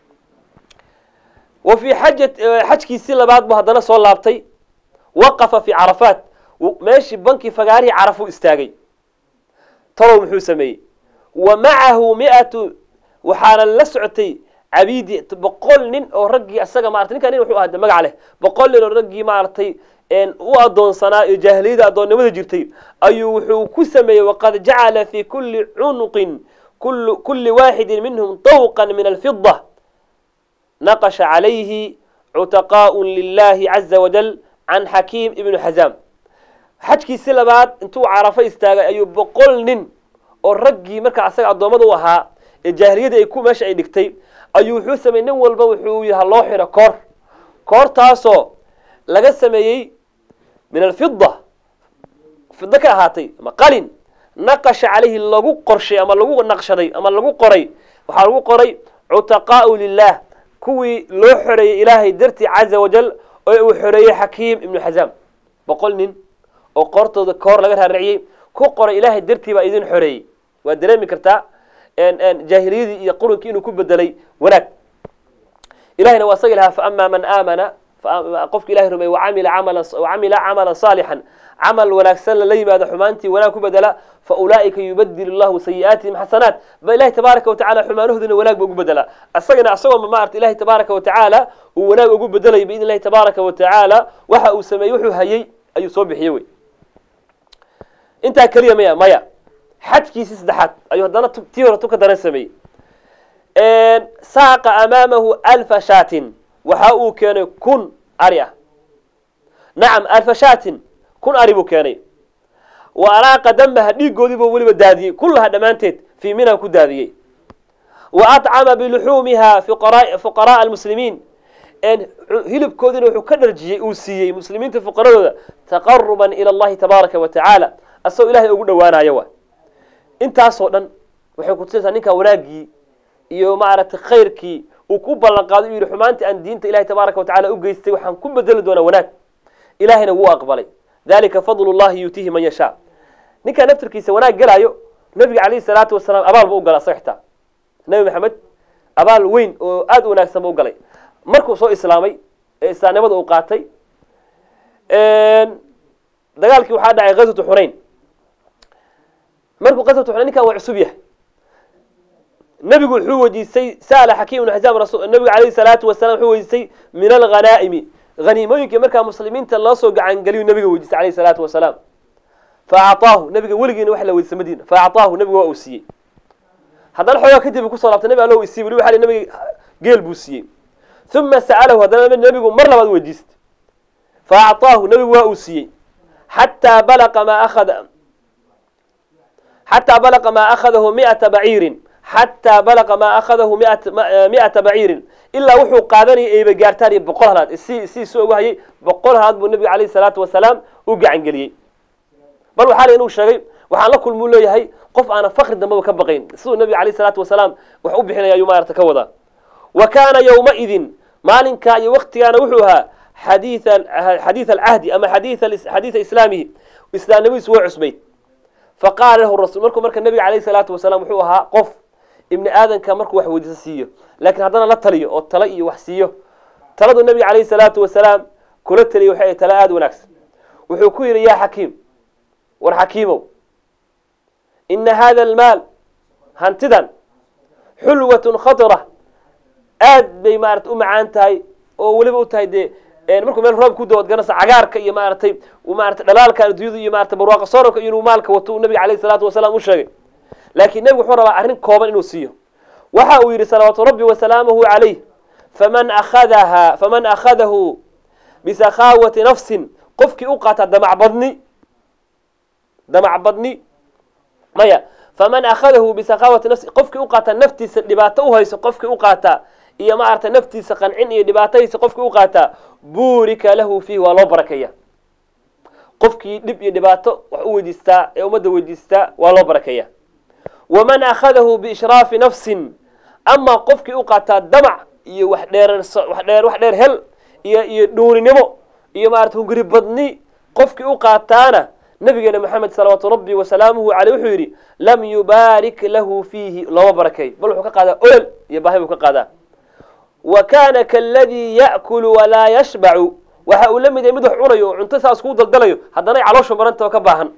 وفي حجكيسي لبعض بهدنا صلى لابتي وقف في عرفات ماشي بنكي فقاري عرفوا استاغي طلعوا محو سمي ومعه 100 وحال لسعتي عبيدي بقول نين او رجي اسغا مارتين كان وحو هذا مغ عليه بقول نين رجي مارتي ان او ادون سنا جاهليده ادونمده جيرتي ايو وحو كسمي وقد جعل في كل عنق كل واحد منهم طوقا من الفضة نقش عليه عتقاء لله عز وجل عن حكيم ابن حزام حجكي سلبات انتو عرفه استاغا ايو بقول نين oo ragii marka asaga adoomada u ahaa ee jaahiliyada ay ku meesha ay dhigtay ayuu wuxuu sameeyay walba wuxuu yahay loo xiro koor laga sameeyay min alfidda fidda ka ahaatay ama qalin naqash alayhi lagu qorshay ama lagu naqshaday ama lagu qoray waxa lagu qoray utaqaa lillah kuwii loo xoreeyay ilaahay darti azza wajal oo uu xoreeyay Hakim ibn Hazam boqol nin oo qortooda koor laga raariciyay ku qoray ilaahay darti ba idin xoreeyay waa dareemi kartaa ان جاهليدي iyo qurunkii inuu ku bedelay wanaag ilaahina waa saylaha fa amma man aamana qofka ilaahay rumay wa amila amalan salihan amal wanaagsan la yimaado xumaantii wanaag ku bedela fa ulaa'ika yubaddilu Allahu sayi'atihim hasanat ba ilaahay tabaaraka wa ta'ala xumaanahoodina wanaag ugu bedela asagana asagoo ma arti ilaahay tabaaraka wa ta'ala uu wanaag ugu bedelay bi ilaahay tabaaraka wa ta'ala waxa uu sameeyay wuxuu hayay ayuu soo bixiyay way inta kaliya maya حجكيسي سدحات أيها دانا تيورا توكا دانا سمي ساق أمامه 1000 شاة وحاو كان كن أريا نعم 1000 شاة كن أريبو كاني وأراق دمها ديقو ديبو ولي دادي كلها دمانتت في منها كدادي وأطعم بلحومها فقراء المسلمين ان هلب كودين وحكدر جيوسيي مسلمين الفقراء تقربا إلى الله تبارك وتعالى أسو إلهي أقول دوانا يوا intaas oo dhan waxay ku tusaysaa ninka wanaagii iyo maaragtay khayrkii uu ku ballan qaaday inuu xumaantii aan diinta Ilaahay tabaaraka wa ta'ala u geystay waxaan ku bedeli doonaa wanaag Ilaahayna wuu aqbalay dalika fadlullahi yutihi man yasha ninka naftirkiisa wanaag galaayo nabiga kaleey salaatu wasalaam abaal buu galay saxta nabi maxamed abaal weyn oo aad u wanaagsan buu galay markuu soo islaamay ee islaamnimada uu qaatay dagaalkii waxa dhacay ghazwatu Hunayn markuu qasabtu xulani kan waa cusub yahay nabigu wuxuu wajisay saala Hakim ibn Hizam rasuul nabiga kaleey salaatu wasalaam wuxuu wajisay min al-ghanaa'im ghanimooyinka marka muslimiinta la soo gacan galiyo nabiga wajisay kaleey salaatu wasalaam فأعطاه نبي ولقينا وحلا ويد مدينة فأعطاه نبي وأوسيه هذا الحوار كتب كسر النبي قال له يسيب له حال النبي قال بوسيه ثم سأله هذا النبي مرة بعد وجست فأعطاه نبي وأوسيه حتى بلغ ما أخذه 100 بعير حتى بلغ ما أخذه 100 بعير إلا وحو قادني إيه بجارتاني بقولها السي سوء وهي بقولها أبو النبي عليه الصلاة والسلام وقع عنقلي بل وحالي إنه شيء وحال كل مولا هي قف أنا فخر دم كبقين سوء النبي عليه الصلاة والسلام وحب حين يوم يرتكوذا وكان يومئذ مال كاي وقت كان وحوها حديث العهد أما حديث إسلامه إسلام النبي سوى عسبيت فقال له الرسول مركو النبي عليه الصلاة والسلام وحوها قف ابن آدم كان مركو وحوي جسيه لكن هذا لا تلي أو تلي وحسيه تلد النبي عليه الصلاة والسلام كل تلي وحي تلاد ونكس وحكير يا حكيم والحكيمه إن هذا المال هنتدن حلوة خطرة آد بي مارت عانتاي أو ولبو تاي دي markuu meel roob ku dood ganacsi cagaarka iyo maartay oo maartay dhalaalka adduunyada iyo maartay barwaaqo soorka inuu maalka wato nabi kaleey salaatu wasalaam u sheegay laakiin nabigu wuxuu rabaa arrin kooban inuu siiyo waxa uu yiri salaatu rabbi wa salaamuhu alayhi faman akhadahu bi sakhawati nafsin qofkii u qaata damac badni maya faman akhadahu bi sakhawati nafsi qofkii u qaata naftiisa dhibaato u hayso qofkii u qaata iyo ma arta naftiisa qancin iyo dhibaataysa qofkii u qaata buurika lahu fihi wa la barakaya qofkii dib iyo dhibaato wax u weydiista ee umada weydiista waa loo barakaya waman akhadahu bi israaf nafsin amma qofkii u qaata damac iyo wax dheer hel iyo dhuurinimo iyo ma arta hunguri badni qofkii u qaataana nabigeena maxamed salawaatu rabbi wa salaamuhu alayhi wuxuu yiri lam yubarik lahu fihi la barakay bal wuxuu ka qaada olol iyo baahi ka qaada وكان كالذي يأكل ولا يشبع وهؤلاء مدى مدح عنيو عنتسا اسكو دلدليو هدانا علوشو مرنتا وكباهن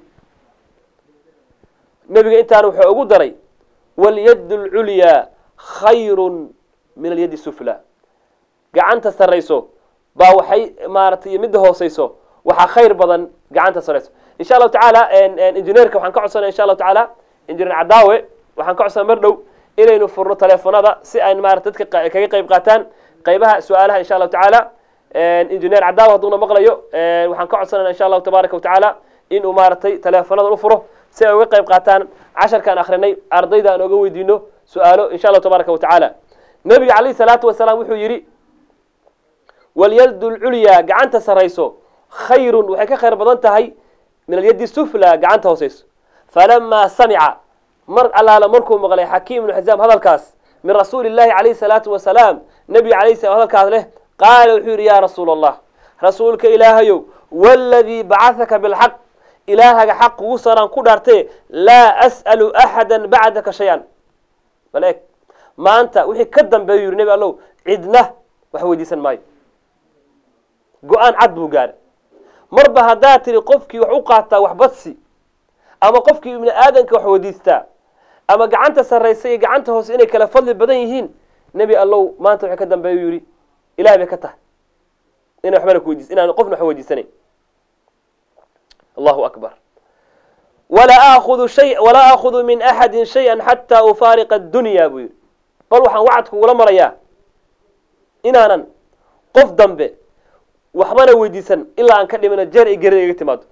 نبي انت انا وحو ugu daray واليد العليا خير من اليد السفلى gacanta sareyso ba waxay maartay mid hooseyso waxa khayr badan gacanta sareyso insha Allah taala engineerka waxaan ka codsanaa insha Allah taala engineer Cadaawe waxaan ka codsanaa mar dhow inaynu furno telefoonada si ay maartay dadka kaga qayb qaataan qaybaha su'aalaha insha Allah taala engineer Cadaawe haduna maqlayo waxaan ka codsanaa insha Allah tabaaraka wa taala in uu maartay telefoonada u furo si ay uga qayb qaataan casharkan akhrinay ardayda aan uga weydiino su'aalo insha Allah tabaaraka wa taala nabi kaleey salaatu wasalaam wuxuu yiri واليد العليا gacanta sareyso خير waxay ka khayr badan tahay min اليد السفلى gacanta hooseyso فلما سمع مر على مركو مقلي حكيم بن حزام هذا الكاس من رسول الله عليه الصلاة والسلام نبي عليه الصلاة والسلام له قال وحير يا رسول الله رسولك إلهي والذي بعثك بالحق إلهك حق وصرا كدرته لا أسأل أحدا بعدك شيئا ملاك ما أنت وحي كدن بيور نبي الله عدنا وحوي ديسن ماي go-aan cad buu gaadhay marba haddaad tiri qofkii wax u qaataa wax badsi ama qofkii ibni aadanka wax wadiistaa ama gacanta sarraysa iyo gacanta hoose inay kala fadli badan yihiin nebi allow maanta waxay ka dambeeya u yidhi ilaah bay ka tahay inay waxbana ku weydiis inaan qofna wax weydiisanayn allahu akbar walaa aakhudu min axadin shay-an xataa ufaariqa addunya buu yidhi bal waxaan wacad kugula marayaa inaanan qof dambe waxbana weydiisan ilaa aan ka dhimana jeer ay geerida iga timaado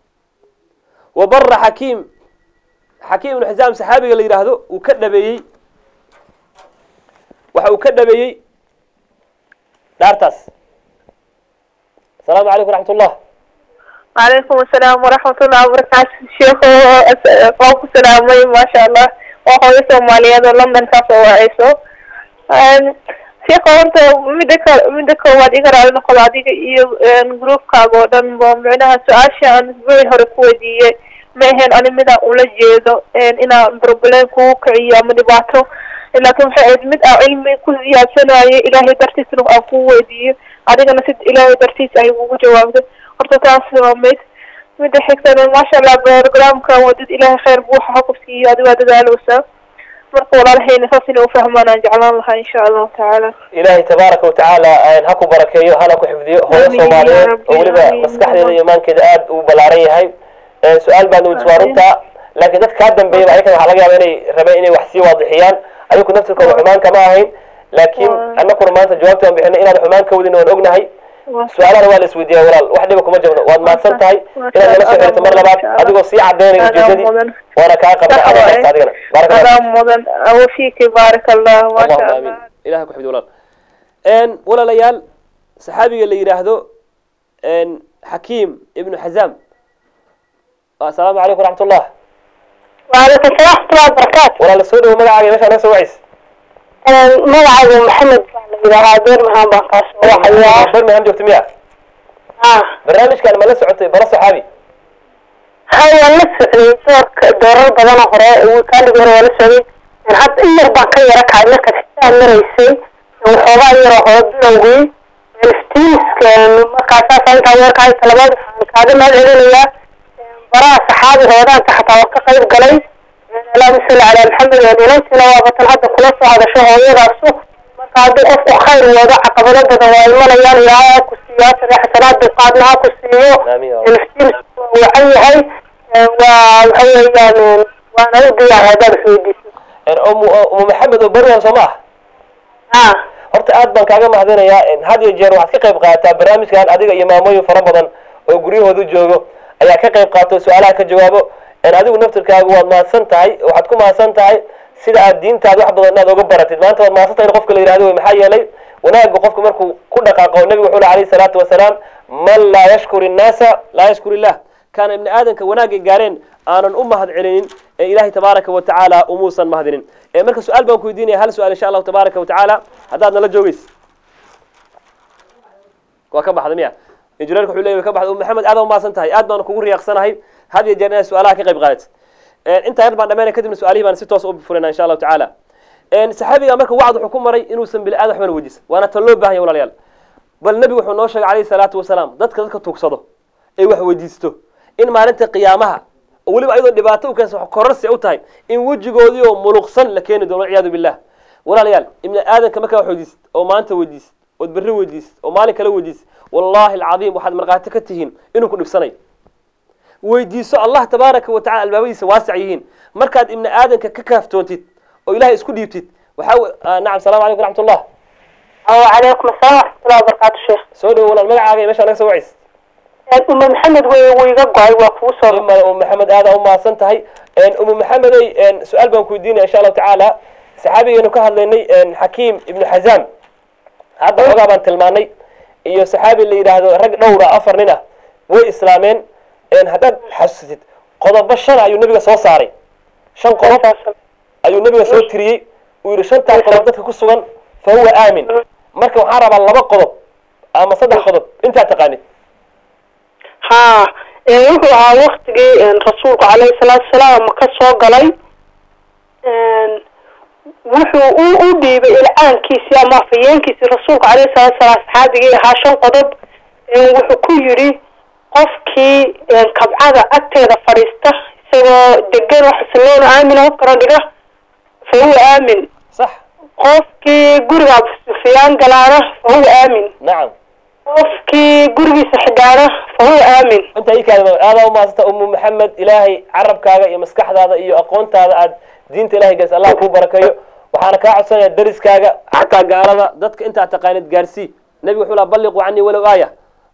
وبر حكيم بن حزام صحابي اللي يراهدو وكدبيي waxa uu ka dhabeeyay daartaas السلام عليكم ورحمة الله وعليكم السلام ورحمة الله وبركاته شيخ فوق السلام ما شاء الله وهو Soomaaliyeed oo London ka soo wacayso شيخ أنت مدك واد إقرأ النقلادي جروب كاغو دن معناها سؤال شان very هركودي ما هن أنا مدا أولا جيدو إن بروبلم كوكعية من باتو لكن حيث مد علمي كوزيا سناي إلهي ترتيس نو أقوى دي أنا نسيت إلهي ترتيس أي وجواب أرتاس ميت مد حكتنا ما شاء الله برنامج كان ودد إلهي خير بوح حقوسي هذا دالوسا مرقول الحين فصل وفهمنا جعلنا الله إن شاء الله تعالى إلهي تبارك وتعالى هكو بركيه هلكو حفظيه هو Soomaaliyeed oo waliba maskaxdeeda iimaan keeda aad u balaaran yahay su-aal baan waa runtaa laakiin dadka kaa dambeeyaba ayakan waxaa laga yaaba inay rabeen inay wax sii waadixiyaan ayaku naftirkooda xumaan kama ahayn laakiin annakuna maanta jawaabta aan bixinay inaan xumaan ka wadin waan ognahay su-aalana waa la isweydiiyaa walaal wax dhiba kuma jabno waad mahadsan tahay inaad nala soo xirto mar labaad adigoo sii cadeynaya ujeedadii waana kaa qabna adigana adaa mudan awfiiki baarak allah maasha allah ilaha ku xifdi walaal walaalayaal saxaabiga la yidhaahdo xakiim ibnu xazaam assalaamu calaykum waraxmat ullah وعليكم السلام ورحمة الله وبركاته. walaal soo dhawo magacaaga meesha naga soo wacis magacaygu maxamed baa la yidhaahaa Birmingham baan kaa soo wacayaa. Birmingham joogta miya barnaamijkan ma la socotay baro saxaabi hay waan la socday doorar badan oo hore wiilkaanigi hore waa la socday hadda in yar baan ka yara kacay marka xitaa maraysay waxoogaa yaroo hore bilowgii iftiimiska markaasaasa intaa weerkahay talabaad waxaan kaaga mahad celinayaa baraha saxaabi hoodaanka xataa waa ka qayb galay allahuma salli calaa maxamed inantiina waa batan hadda kula soo hadasho hooyadaasu marka haddii qofku khayr wado caqabado badan waa imanayaan ilaaha ku siiyo ajir iyo xasanaad dulqaadna ha ku siiyo iftiimiska waa wacan yahay waa waxa weeyaan waana u diyaar haddaad is weydiiso umu maxamed oo Birmingham soo maaha horta aad baan kaaga mahadinayaa had iyo jeer waxaad ka qayb qaadataa barnaamijkan adiga iyo maamooyin fara badan oo guryahooda joogo ayaa ka qayb qaato su-aalaha ka jawaabo adigu naftirkaagu waad mahadsan tahay waxaad ku mahadsan tahay sida aad diintaada wax badan inaad uga baratid maanta waad mahadsan tahay in qofka la yidhahdo wey maxaa yeelay wanaagga qofku markuu ku dhaqaaqo nabigu wuxuu lahi alayhi salaatu wasalaam man laa yashkur innaasa laa yashkur illah kaana ibni aadanka wanaagay gaareen aanan u mahad celinin ee ilaahay tabaaraka wa tacaala umuusan mahadinin marka su-aal baan ku weydiinaya hal su-aal insha allahu tabaaraka wa tacaala haddaad nala joogeys waa ka baxda miya injineerka wuxuu leeyahay ka baxda maxamed aad u mahadsan tahay aad baan kugu riyaaqsanahay had iyo jeer inaad su-aalaha ka qayb qaadatid intaa yar baan dhammaynaya kadibna su-aalihii baan si toos u furinaa insha allahu tacaala saxaabiga marka wacd wuxuu ku maray inuusan bili aad waxbana weydiisan waana tan loo baahan yahay walaalayaal bal nebigu wuxuu noo sheegay calayhi salaatu wasalaam dadka tuugsado ay wax weydiisto in maalinta qiyaamaha oo weliba ayadoo dhibaato u keensa kororsi u tahay in wejigoodii oo muluqsan la keeni doono ciyaadu billah walaalayaal ibni aadanka markaa wax weydiisid oo maanta weydiisid ood berri weydiisid oo maalin kale weydiisid wallahi alcadiim waxaad markhaati ka tihiin inuu ku dhibsanayo weydiiso allah tabaaraka wa tacala albaabadiisa waasic yihiin markaad ibni aadanka ka kaaftoontid oo ilahay isku dhiibtid waxaa nacam salaamu calaykum waraxmat ullah وعليكم السلام ورحمة الله وبركاته شيخ. soo dhawo walaal magacaaga meesha naga soo wacis أم محمد ويقا قاي وكوسر. أم محمد هذا أم حسن تهي أم محمد سؤال بنكو دينا إن شاء الله تعالى صحابي إنه كهذا لني حكيم ابن حزام هذا عقاب أن تلماني إيو صحابي اللي هذا رج نورا أفرنا وإسلامين إن هذا حسيت قضى بشر أيو النبي صلى الله عليه شن قرب أيو النبي صلى الله عليه ويرشن تاع قربتك كسوان فهو آمن مركب حرب الله بقضب أما صدق قضب أنت اعتقاني ها wuxuu ahaa waqtigii rasuulku calayhi salaatu wasalaam ka soo galay wuxuu u dhiibay ilcaankiisii ama afayeenkiisii rasuulku calayhi salaatu wasalaam saxaabigii ahaa 5 qodob wuxuu ku yidhi qofkii kabcada agteeda fadhiista isagoo degan wax xasiloon aamin oo kala dhiga fahuwa aamin صح qofkii guriga Sufyaan galaana fahuwa aamin نعم qofkii gurigiisa xidhaana fahuwa aamin انت اي كلمه هذا ما است ام محمد الهي عربكaaga iyo maskaxdaada iyo aqoontaada aad diinta ilaahay gaas Allah ku barakeeyo waxaana ka codsanayaa dariskaaga xataa gaalada dadka inta taqaanid gaarsi nabi wuxuu la balliqu anni walaw aaya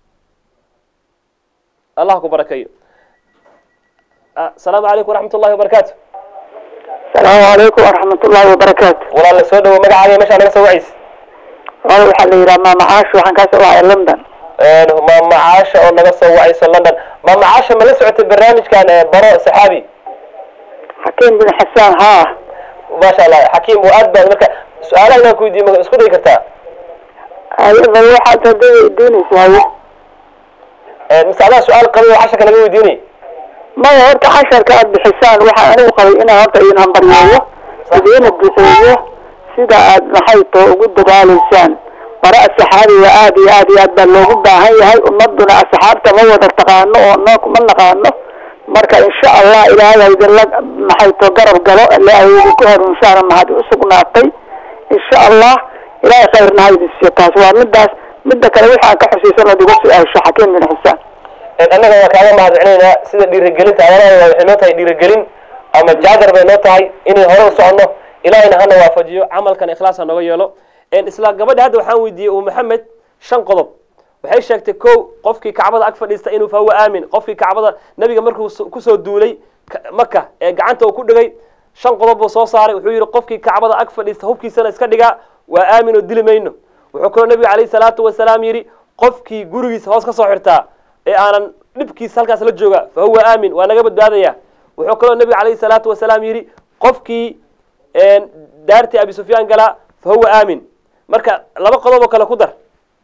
Allah ku barakeeyo السلام عليكم ورحمه الله وبركاته السلام عليكم ورحمة الله وبركاته walaal la soo dhawo magacaaga meesha naga soo wacis والله waxaa la yiraahdaa Maamacaash waxaan ka soo wacay London Maamacaash oo naga soo wacayso London Maamacaash ma la socotay barnaamijkan baro saxaabi Hakim bin Hassan ها ما شاء الله حكيم وأدبا marka su'aalaha inaan ku weydiiyo ma isku day kartaa ayada waxa doonaysaa مسألة سؤال قبل وحشك laga weydiinay ما horta xasharka aad bixisaan waxa anigu qabay inaan horta inaan baryeeyo sideen duceeyo sida aad maxay too ugu dadaalaysaan bara saxaabiga aad iyo aad baa loogu baahan yahay ummaduna asxaabta ma wada taqaano oo noo kuma naqaano marka insha Allah ilaahay idin la maxay too garab galo ilaahay ku harunsaan mahad u sugnaatay insha Allah ilaahay khayrna haydiisa taas waa midda kale waxa ka xusiisan oo digu su'aasho Hakim bin Hassan annaga waa kaaga mahadcelinaynaa sida dhiirigelinta adanaada waxay noo tahay dhiirigelin ama jaadar bay noo tahay inay hore u soconno ilaahayna hana waafajiyo camalkan ikhlaas ha nooga yeelo isla gabadha hadda waxaan weydiiyey uu maxamed 5 qodob waxay sheegtay kow qofkii kacbada ag fadhiista inuu fa huwa aamin qofkii kacbada nabiga markuu kusoo duulay maka ee gacanta uu ku dhigay 5 qodob buu soo saaray wuxuu yiri qofkii kacbada ag fadhiista hubkiisana iska dhiga waa aamin oo dili mayno wuxuu kaloo nabiga calayhi salaatu wasalaam yiri qofkii gurigiisa hoos ka soo xirtaa ee aanan dhibkiisa halkaas la jooga fa huwa aamin waa naga badbaadaya wuxuu kaloo nabiga calayhi salaatu wasalaam yiri qofkii daartii abi sufyaan gala fa huwa aamin marka 2 qodob oo kale ku dar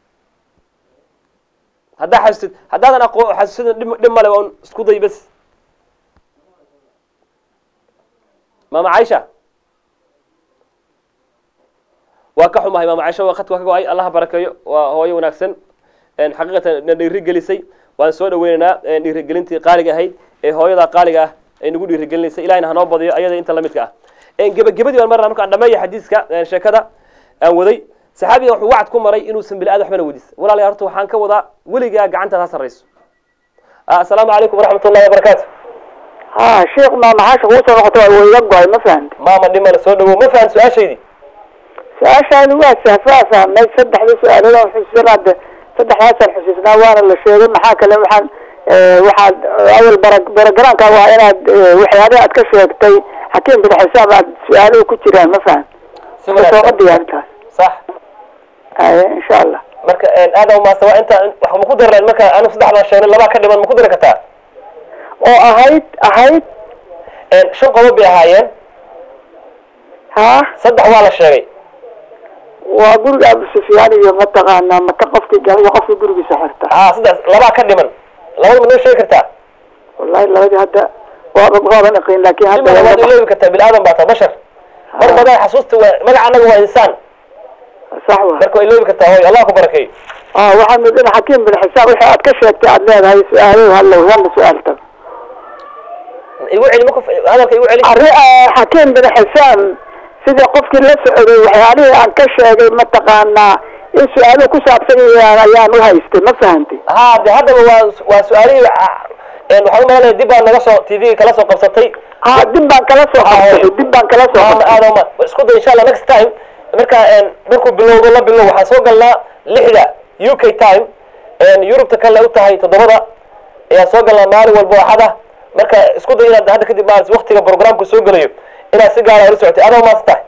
هذا حسيت هذا أنا حسيت دم ماله وان سكوتي بس ماما عايشة وكحوا معي ماما عايشة وقت وكجوا أي الله بركة وهو يونسن إن حقيقة نرجع جلسي وان سوى ويننا نرجع جلنتي قارجة هاي هو يدا قارجة نقول نرجع جلسي إلى إن هنوبضي أيضا أنت لمتك إن جبدي والمرة ممكن عندما يحدثك شكذا وذي saxaabiga wuxuu wacd ku maray inuu san bil aad waxbana wadiis walaal yartu waxaan ka wadaa waliga gacanta ta sareyso assalaamu alaykum warahmatullahi wabarakatuh sheekh ma maxaa ugu soo noqotay way iga go'ay ma fahanti maama dhimana soo dhawo ma fahan su'aashaydi su'aashaadu waa sahfaasa ma saddexda su'aalood oo xusuusnaad saddexdaas xusuusnaa waana la sheegay maxaa kale waxaad awal baragaraanka waa inaad waxyaalaha aad ka sheegtay xakiim bin xisaab aad su'aalo ku jiraan ma fahan soo qadiyaantaas صح إن شاء الله. marka aad oo ma sawa inta wax ma ku dareen marka aanu saddexda sheegay laba ka dhiman ma ku dari kartaa oo ahayd shan qodob bay ahaayeen saddex waa la sheegay waa guriga Abu Sufyaan iyo mataqaana mata qofkii galay qofkii gurigiisa xirta saddex laba ka dhiman labada ma sheegi kartaa wallahi labada hadda waa badan aqeen laakiin hadda waa leeyahay kartaa bil aadam baa bashar mar badan xasuusta magaca anaga waa insaan صح marka ay leeyahay kartaa way Allah ku barakeey waxaan midna xakiim bin xisaab waxa aad ka sheegtay aad leedahay su'aalo hal su'aalta igu celi marka hadalka igu celi xakiim bin xisaab sida qofkii la socday waxyaalihi aan ka sheegay mataqaana in su'aalo ku saabsan ayaan u haystay ma fahantay hadda waa su'aalihi waxaan maalahay dib baan naga soo TV kala soo qabsatay dib baan kala soo aadama isku day insha Allah next time markuu bilowdo la bilow waxaan soo galnaa 6 UK time Europe kale u tahay 7 ayaa soo galnaa maalin walba waxada marka isku day inaad hadda kadib maalis waqtiga programku soo galayo inaad si gaar ah u socotay adoo ma tahay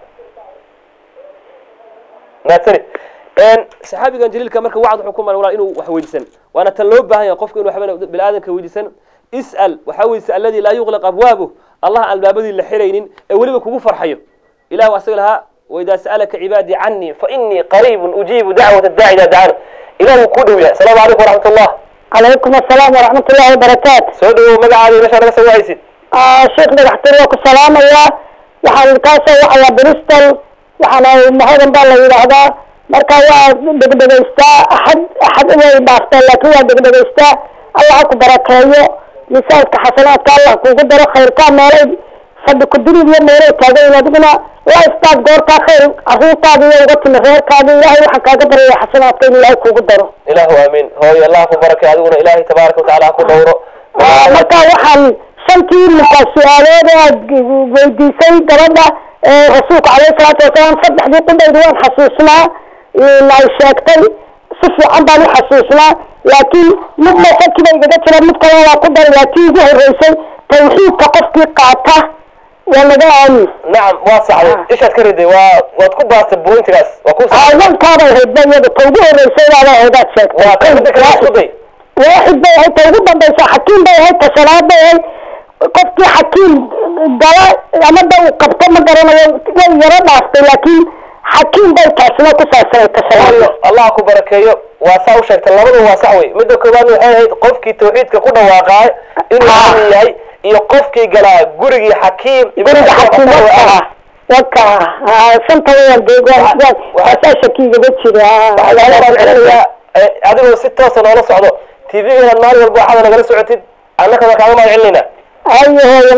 maatani saxaabigan jaliilka marka wacd wuxuu ku maray walaa inuu wax weydiisan waana tan loo baahan yahay qofka inuu waxba bil aadanka weydiisan is'al waxa weeyse alladhi la yughlaq abwaabu Allah albaabadi la xiraynin ee waliba kugu farxayo ilaahu asagalaha وإذا سألك عبادي عني فإني قريب أجيب دعوة الداعي إذا دعاني إلهي كودويا السلام عليكم ورحمة الله عليكم السلام ورحمة الله وبركاته سودو مدى عادي مشا نغسى وايسي شيخ نحتر لك السلام يا وحال الكاسة وحال بريستل وحال المهودن بالله إلى هذا مركا دقدقيستا أحد إليه بافتل لك هو دقدقيستا الله أكبركايو يسالك حسناتك الله كوكدر خير كامل صدق الدنيا اليوم مريت هذا يدقنا لا استاذ قورتا خير أخوتا بي وقت مغيركا بي إلهي وحكا قدر يا حسنات كين إلهي كو قدره إله آمين هو الله كبرك هذونا إلهي تبارك وتعالى كو دوره مركا وحال شنتي لك السؤالين ويديسي قرده رسولك عليه الصلاة والسلام صدح دي قبل دوان حسوسنا لا يشاكتي صفي عندنا حسوسنا لكن مدنا شكي بي قدتنا مدكنا لا قدر لكن جه الرئيسي توحيد كقفتي قاطة ولا ده عمي نعم واضح ايش هتكردي وتكون باص بوينت بس وكون وين كان الدنيا بالتوجيه الرئيسي على هذا الشكل واحد بقى هي توجيه بس حكيم بقى هي كسلام بقى قفتي حكيم قال انا ده قبطه ما قرنا يرى لكن حكيم بقى كسلام كسلام الله كبركيه واسع وشكت لبده واسع وي مدو كبان waxay qofkii tawxiidka ku dhawaaqay inuu yahay iyo qofkii galaa gurigi xakiim waka santadan deegaan waxa shakiga jira adigu si toos ah noola socdo TV-ga maalin walba waxaad nagala socotid annaka ka kaaga mahadcelinayna ayo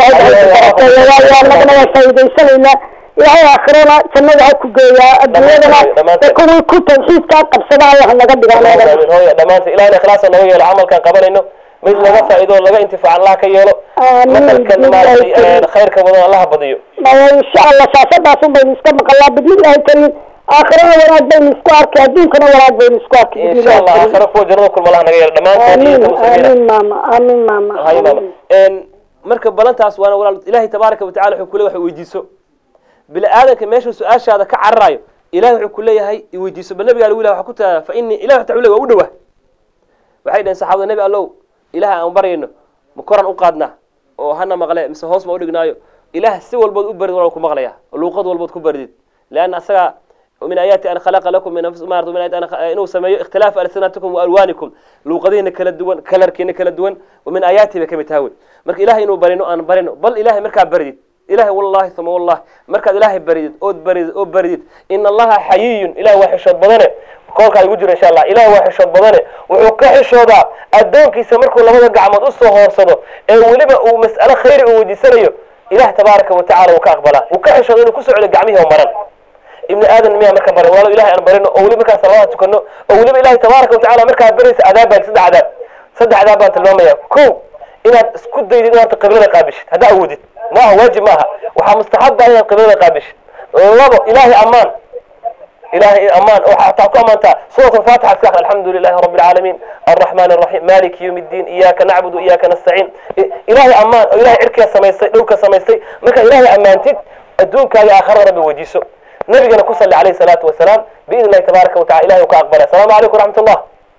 ma faa'iideysanayna ilaahay aakhirana jannada ku geeya adduunyada kuwii ku tawxiidka qabsada Allah naga dhigaa dhamaanta ilaahay ikhlaas naga yeelo amalkan qabanayno mid laga faa'iido laga intifaac Allah ka yeelo markan maartay khayrka badan Allah badiyo insha Allah saasadaas baynu iska maqlaa bidilaahi karim aakhirada wanaag baynu isku arkay adduunkana wanaag baynu isku arkay insha Allah aakhira kuwa jannada kulma Allah naga yeelo dhamaan aamin maama hay maama marka balantaas waana walaal Ilaahay tabaaraka wa ta'ala wuxuu kule wax weydiiso bil aadanka meesha su'aashaada ka cararayo Ilaahay wuxuu kuleeyahay i weydiiso bal nabiga Ilaahay waxa ku taa fa inni Ilaahay ta'ala waa u dhawa waxay dhayn saxaabada nabi Allah Ilaahay aan barayno ma koran u qaadna oo hana maqle mise hoos ma u dhignaayo Ilaahay si walba u barid walaal ku maqlaya luuqad walba ku barid laana asaga ومن آيات أن خلق لكم من أنفسكم ما من آيات إنه سمي اختلاف ألسنتكم وألوانكم لوقدين كلا دوان كلركين كلا دوان ومن آياته بكم تهاون مرك إلهي إنه برينه أنا برينه بل إلهي مركب بريد إلهي والله ثم والله مركب إلهي بريد أود بريد إن الله حيي إلهي وحش بدنه قولك يوجد إن شاء الله إلهي وحش بدنه وحكح شودا الدون كيسمركم لما جعمد أصله هرصده ولما ومسألة خير ودي سريه إله تبارك وتعالى وكأقبله وكحش شودا كسر على جعمه ومرن ابن آدم مياه مركب بري والله إلهي أنا برينه أولي مركب صلوات كنه أولي إلهي تبارك وتعالى مركب بريس عذاب سد عذاب تلومية كو إن سكود يدين أنت قبلنا قابش هذا أودي ما هو واجب معها وح مستحب علينا قبلنا قابش الله إلهي أمان إلهي أمان وحتعطوا أمانتا سورة الفاتحة ساخر الحمد لله رب العالمين الرحمن الرحيم مالك يوم الدين إياك نعبد وإياك نستعين إلهي أمان إلهي عركي سميستي لوك سميستي مكا إلهي أمانتك الدونك يا آخر ربي وجيسو نبينا كسل عليه الصلاة والسلام بإذن الله تبارك وتعالى إلهي وكأقبله السلام عليكم ورحمة الله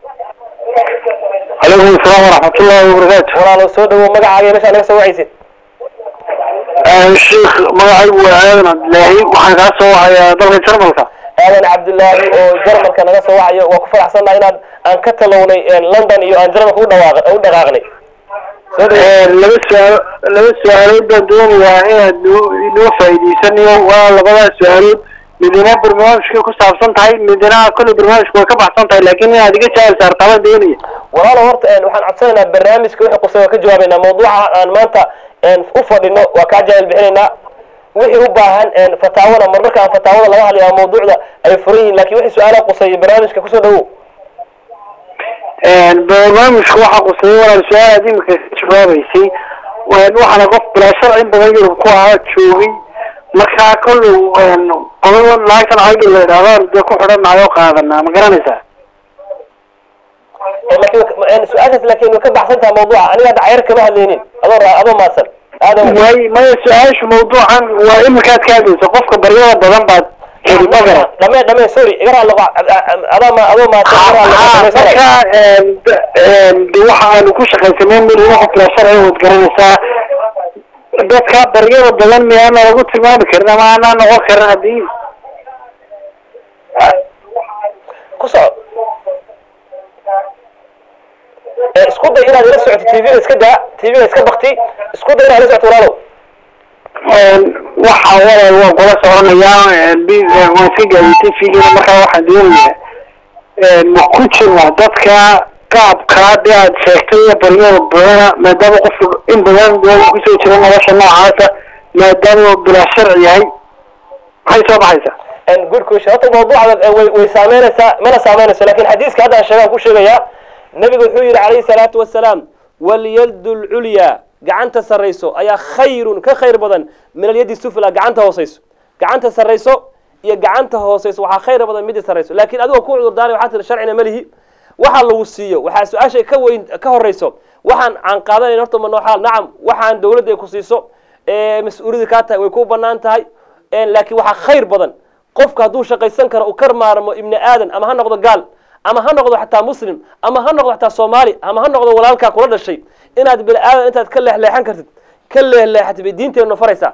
عليكم السلام ورحمة الله وبركاته والله لو سود ومقع عاقي مش أنا سوى عيسى الشيخ مقعي وعيان عبد الله وحنا سوى ضرب جرملك أنا عبد الله وجرمل كان نقص وعي وكفر أحسن إن أن كتلوني لندن يو أن جرمل هو دغاغني لبس سؤال بدون وعي دو فايدي سنيو ولا بلا سؤال مدينة برنامج كل سابسن تاي مدينة كل برنامج كل كبحسن تاي لكن هذه كشيء صار طبعا ديني والله ورت وحن عطينا برنامج كل قصة كجوابنا موضوع أن ما أنت أفضل وكاجل بحنا وحي وباهن فتاونا مركا فتاونا لو على موضوع ده أي فرين لكن وحي سؤال قصة برنامج كقصة ده برنامج واحد قصة ولا السؤال دي مكشوفها بيسي وحنا قف بلا شرع بغير قواعد شوي marka kullu qodobada laakiin ay leedahay ku xiran maayo qaadana ma garanaysaa laakiin su'aalaas laakiin ka baxsanta mawduuca aniga dhacayr kama hadleenin adoo maasan ما سؤالش موضوعا وإمكان كذا قفك بريء بدن بعد دمي سوري اقرأ اللغة أضو ما دوحة نكوش خلصمين من الوقت لا شرعي وتقرنسا dadka bariyada badan miyana lagu tilmaami karna ma ana noqon karaa hadii ku soo isku day inaad la socoto TV iska baqti isku day inaad la socoto walaalo waxa waa gola soconaya waan si gaartay fiilina marka waxa diinaya ma ku jiro dadka qaabka aad sheegtay bariyada badan maadaama qof in badan ku soo jira nolosha noocaasa maadaama bila sharci yahay waxay soo baxaysaa good question hada mawduuca way saameynaysaa mana saameynayso laakiin xadiiska hadda sheegan ku sheegaya nabiga wuxuu yiri calayhi salaatu wasalaam wal yadul ulya gacanta sareyso ayaa khayrun ka khayr badan min al yadi sufla gacanta hooseyso gacanta sareyso iyo gacanta hooseyso waxa khayr badan mid sareyso laakiin adiga ku cudur daaray waxa sharciina malihi waxa lagu siiyo waxa su'aasha ka weyn ka horeyso waxaan aan qaadanay horta ma nooxal nacam waxaan dawladda ay ku siiso mas'uuliyad ka tahay way ku banaan tahay laakiin waxa khayr badan qofka haduu shaqaysan karo uu karmaarmo ibn aadan ama ha noqdo gaal ama ha noqdo xataa muslim ama ha noqdo xataa Soomaali ama ha noqdo walaalka kula dhashay inaad bil aadan intaad ka leexleexan kartid ka leexleexatid diinteena faraysa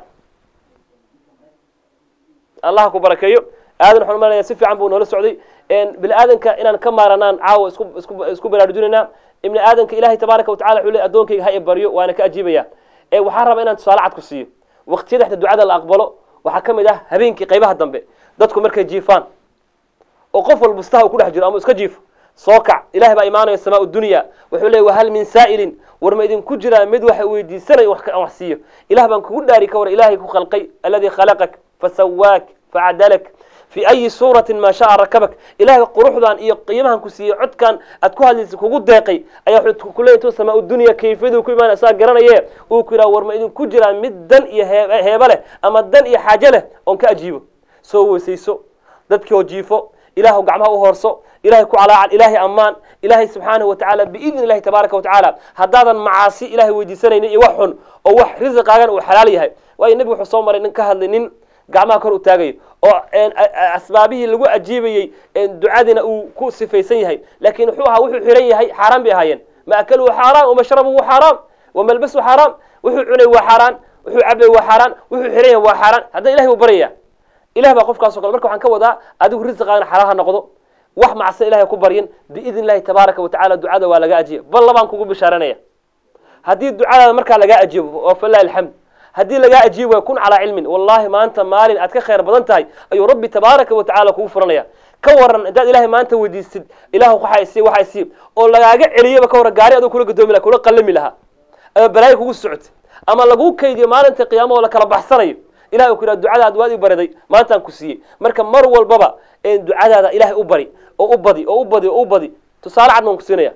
Allah ku barakeeyo aadan wuxuu maleeyaa si fiican buu noola socday bil aadanka inaan ka maaranaan caawa isku baraarujinayna ibn aadanka ilaahay tabaaraka wa tacaala wuxuu leeyahay adoonkayga ha bariyo waana ka ajiibaya waxaan rabaa inaan tusaale cad ku siiyo waqtiyada xita ducada la aqbalo waxa kamid ah habeenkii qaybaha dambe dadku markay jiifaan oo qof walba istaha ku dhex jiro ama iska jiifo soo kac ilaahay baa iimaanaya samaa dunya wuxuu leeyahay wahal min saa'ilin war ma idin ku jira mid wax weydiisanay wax siiyo ilaah baan kugu dhaari ka war ilaahay ku khalqay alladhi khalaqak fasawak fa'adalak في أي سورة ما شاء ركبك إلهي قروحدان إيو قيمها كسي عدكان أتكو هذه كوكو داقي أي حد كلها تو سماء الدنيا كيف يدو كيف ما نساق قرانا إيه وكرا ورما إذن كجرا مدن هيباله أما الدن إيه حاجة له أنك أجيبه سو وسيسو دادك وجيفو إلهي قعمها وهرسو إلهي كعلاء إلهي أمان إلهي سبحانه وتعالى بإذن الله تبارك وتعالى هذا معاصي إلهي ويديسانين يوحن أو وح رزق عن وحلالي هاي وأي النبي حصوم مرة إنك هذلين قعمها كرو تاجي أو أسبابه اللي جو أجيبه دعادنا وكوس في سيهاي لكن حوها وحو حريه هاي حرام بهاين ما أكله حرام ومشربه حرام وملبسه حرام وحو عنه حرام وحو عبده حرام وحو حريه حرام هذا إلهي وبريه إله بقف كاسوق المركب عن كودا أدو رزق عن حلاها نقضه wax macse ilaahay ku baryin biidin ilaahi tabaaraka wa tacaala ducada waa laga ajiib bal baan kugu bisharanaya hadii ducada marka laga ajiibo oo fallaahi alhamd hadii laga ajiibo kun ala ilmin wallahi maanta maalin aad ka khayr badan tahay ayu rabbi tabaaraka wa tacaala kugu furanaya ka waran dad ilaahay maanta weydiisid ilaahu waxa isii oo lagaaga celiyaba ka waran gaari adoo kula gadoomi laha kula qalami laha ama balaay kugu socod ama lagu kaydiyo maalinta qiyaamo la kala baxsanayo ilaahay ku ducada aad waadi baraday maanta ku siiyay marka mar walbaba in ducadaada ilaahay u bari oo u badi tusaale cad ma ku siinaya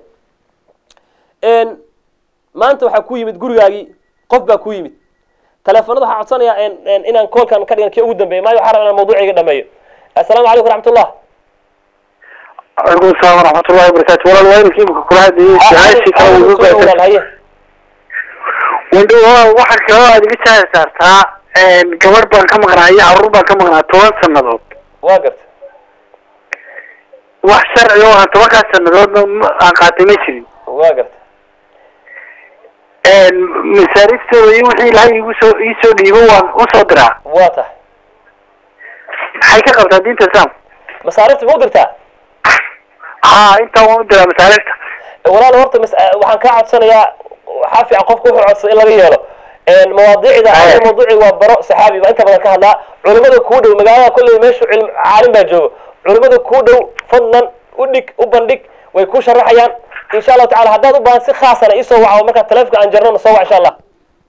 maanta waxa ku yimid gurigaagii qof baa ku yimid telefoonada waxa codsanaya inaan koolkan ka dhigan kii ugu dambeeyay maayo waxa rabaa mawduuciga dhameeyo assalaamu calaykum waraxmatullah عليكم السلام ورحمة الله وبركاته والله وين كيف كل هذه عايشي كان وندو واحد كلام هذه صارتها gabar baan ka maqnaayay carruur baan ka maqnaa 10 sanadood waa gartay wax sharci oo aan 10 sanadood aan qaatimay jirin waa gartay masaarifta wixii ilaahay igu soo dhiibo waan u soo diraa waa tahay maxay ka qabtaa diinta islaam masaarifta ma u dirtaa inta waan u diraa masaarifta walaal horta waxaan ka codsanayaa waxa fiican qofku wuxuu codsaday in laga yeelo المواضيع إذا هذا موضوعي وبراء صحابي ما أنت بدك هلا علماء كودو مجانا كل ماشي علم عالم بجو علماء كودو فنن ودك وبندك ويكون شرح أيام إن شاء الله تعالى هذا ضبان سخ خاصة يسوع ومركز تلفك عن جرنا نصوع إن شاء الله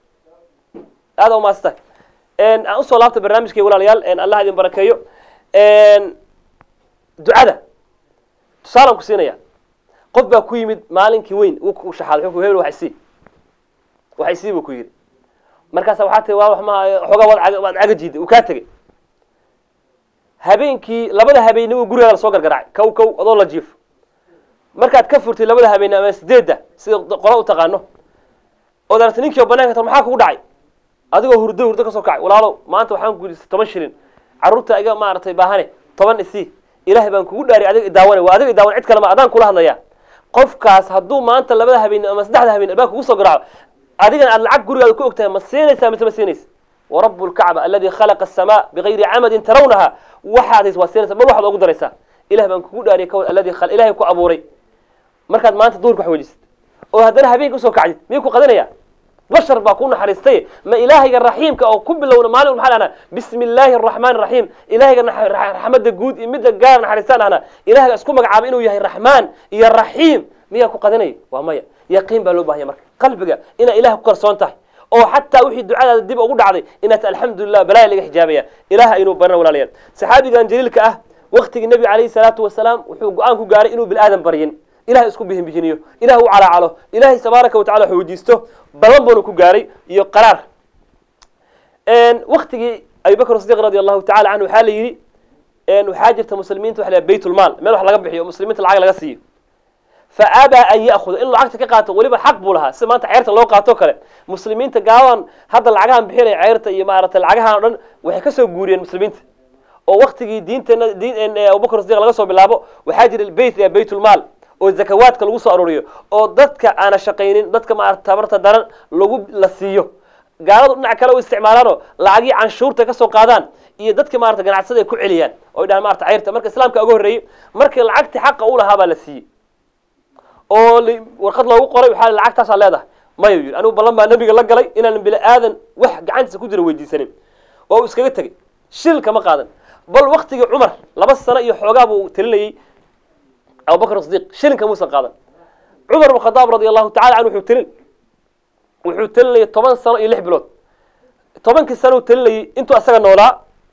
هذا هو ما استك إن أوصل لابت برنامج كي ولا ريال إن الله يديم بركيه إن دعاء صارم كسينيا قبة كويمد مالين كوين وشحال حكوا هيلو وحيسي بكوير markaas waxa tii waa wax ma xogaa wad agajiid uu ka tagay habeenkii labada habeen uu guriga la soo gargaraacay kow adoo la jiif markaad ka furtay labada habeen ama 8 sida qora u taqaano oo darta ninkii banaanka maxaa kugu dhacay adigoo hurdo ka soo kacay walaalo maanta waxaan ku guulisay 10 shilin carruurta iga ma artay baahane 10 isi ilaahay baan kugu dhaari adiga daawanay waa adiga daawan cid kale ma adaan kula hadlaya qofkaas hadduu maanta labada habeen ama 3 habeen baa kugu soo garaaco أدينا العق قرية كوكتها مسينيسا مسينيس ورب الكعبة الذي خلق السماء بغير عمد ترونها وحدث وسينيسا ما واحد أقدر يسا إله من كود عليه الذي خلق إله كو أبوري مركز ما أنت دور كحوجست وهذا هبيك وسوق عجيب ميكو قدنا يا بشر باكون حريستي ما إلهي الرحيم كأو كب لو مالي والمحل أنا بسم الله الرحمن الرحيم إلهي رحمة الجود إمد جار حريستان أنا إلهي أسكمك عابينه يا الرحمن يا الرحيم ميكو قدنا ومايا يقين بالوبه يا مركز قلبك إن إله كرسونته أو حتى وحي الدعاء الدب أقول عادي إن الحمد لله بلا لك حجابية إله إنه برنا ولا لين سحابي كان جليلك وقت النبي عليه الصلاة والسلام وحقانكو قاري إنه بالآدم برين إله اسكب بهم بجنيه إله على عله إله تبارك وتعالى حوديسته بلنبونكو قاري يقرار إن وقت أبي بكر الصديق رضي الله تعالى عنه حال يري إن وحاجة المسلمين تروح بيت المال ما يروح لقبح مسلمين العقل قصيه فأبى أن يأخذ إلا العقد كقاته ولي بحق بولها سمعت عيرت الله قاته كله مسلمين تجاون هذا العجان بحير عيرت يمارة العجان وحكسوا جوريان مسلمين ووقت دين إن أبو بكر الصديق لقصوا باللعبة وحاجر البيت يا بيت المال والزكوات كالوصة أرورية وضدك أنا شقينين ضدك ما اعتبرت دارن لجوب لسيو قالوا إن عكلوا استعمالانه لعجي عن شورته كسو قادان يضدك ما اعتبرت جناح صدق كل عليان وإذا ما اعتبرت عيرت مركز الإسلام كأجور ري مركز العقد حق أولها هذا لسي oo warqad loogu qoray waxa lacagtaas leedahay ma yiri anu balan baa nabiga la galay inaan bil aadan wax gacantiisa ku jira weydiisanin oo iskaga tagay shil kama qaadan bal waqtiga Umar 2 sano iyo xoogaa buu tirinayay Abu Bakr Siddiq shilin kama soo qaadan Umar ibn Khattab radiyallahu ta'ala anhu wuxuu tirinayay 10 sano iyo 6 bilood 10 sano tirinayay intuu asaga noolaa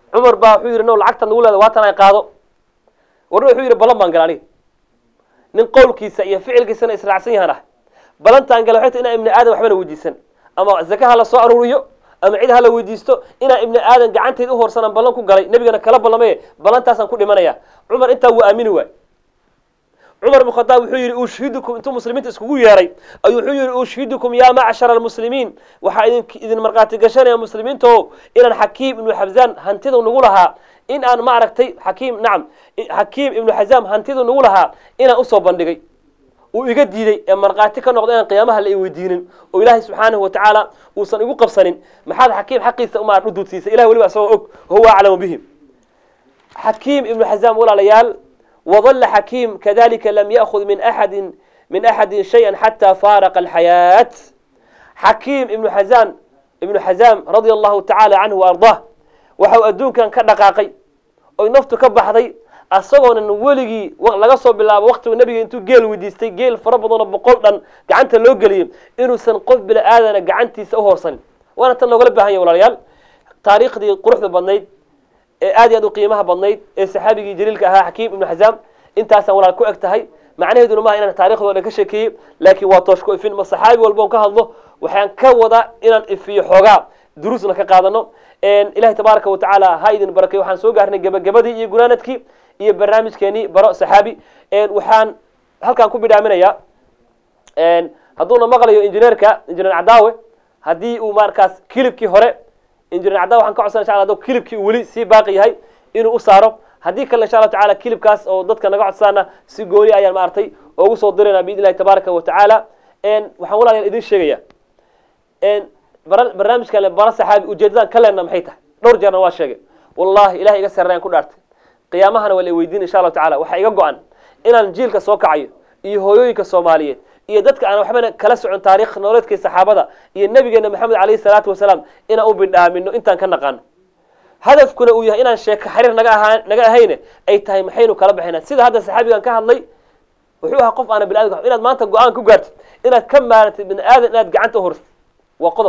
cumar baa wuxuu yidhi no lacagta nagu leeda waatan ay qaado warna wuxuu yidhi ballan baan gala aniga nin qowlkiisa iyo ficilkiisana israacsan yahan ah balantaan gala waxay tahay inaan ibni aadan waxbana weydiisan ama zaka ha la soo aruuriyo ama cid ha la weydiisto inaan ibni aadan gacanteed u horsanaan ballan ku galay nebigana kala ballamaye ballantaasaan ku dhimanaya cumar intaa wuu aamini waay cumar ibn khadaab wuxuu yidhi ushhidukum intuu muslimiinta iskugu yeeray ayuu wuxuu yidhi ushhidukum yaa macshara almuslimiin waxaa idin markhaati gashanaya muslimiinto inaan xakiim ibnu xabsaan hantida nagu lahaa in aan ma aragtay xakiim ibnu xazaam hantida nagu lahaa inaan usoo bandhigay uu iga diiday ee markhaati ka noqdo inaan qiyaamaha la weydiinin oo ilaahay subxaanahu watacaala uusan igu qabsanin maxaad xakiim xaqiisa uma u duudsiisay ilahay weliba isagoo og huwa aclamu bihim xakiim ibnu xazaam walaalayaal وظل حكيم كذلك لم يأخذ من أحد شيئا حتى فارق الحياة حكيم ابن حزام رضي الله تعالى عنه وأرضاه وحو أدون كان كدقاقي أو نفته كبحضي أصغون أن ولغي لغصوا بالله وقت النبي انتو جيل وديستي جيل فربضنا بقولنا قعنت اللوغلي إنو سنقف بلا آذان قعنتي سأهورسن وانا تنلو قلبها هيا ولا ريال تاريخ دي قروح ببنيد aad iyo aad u qiimaha badnayd ee saxaabigii jaliilka ahaa xakiim ibnu xazaam intaasaan walaal ku eg tahay macnaheeduna maaha inaan taariikhdooda ka sheekeeyey laakiin waa tooshku ifin ma saxaabi walba on ka hadlo waxaan ka wada inaan ifiyo xoogaa duruusna ka qaadano ilahay tabaaraka watacaala ha idin barakeeyo waxaan soo gaarnay gebagabadii iyo gunaanadkii iyo barnaamijkeenii baro saxaabi waxaan halkaan ku bidhaaminayaa hadduuna maqlayo injineer cadaawe haddii uu markaas kilibkii hore injineer cadaawe waxaan ka codsan insha Allah kilibkii weli sii baaqi yahay inuu u saaro haddii kale insha Allah tacaala kilibkaas oo dadka naga codsaana si gooni ayaan maartay ugu soo dirayna biidnillahi tabaaraka wa tacaala waxaan walaalayaal idin sheegaya barnaamijka le bara saxaabi ujeedadan ka leenna maxay tahay dhowr jeerna waa sheegay wallahi ilahay iga sarreeyaan ku dhaartay qiyaamahana waa la weydiin insha Allah tacaala waxaa iga go-an inaan jiilka soo kacayo iyo hooyooyinka Soomaaliyeed iyo dadka aan waxba kala socon taariikh nololeedkii saxaabada iyo nabigeena maxamed calayhi salaatu wasalaam inaan u bidhaamino intaan ka naqaano hadafkuna uu yahay inaan sheeko xiriir naga ahayne ay tahay maxaynu kala baxaynaa sida hadda saxaabigan ka hadlay wuxuu ahaa qof aan bilaadan inaad maanta go-aan ku gaartid inaad ka maarantid ibn aadan inaad gacanta u hortid waa qodob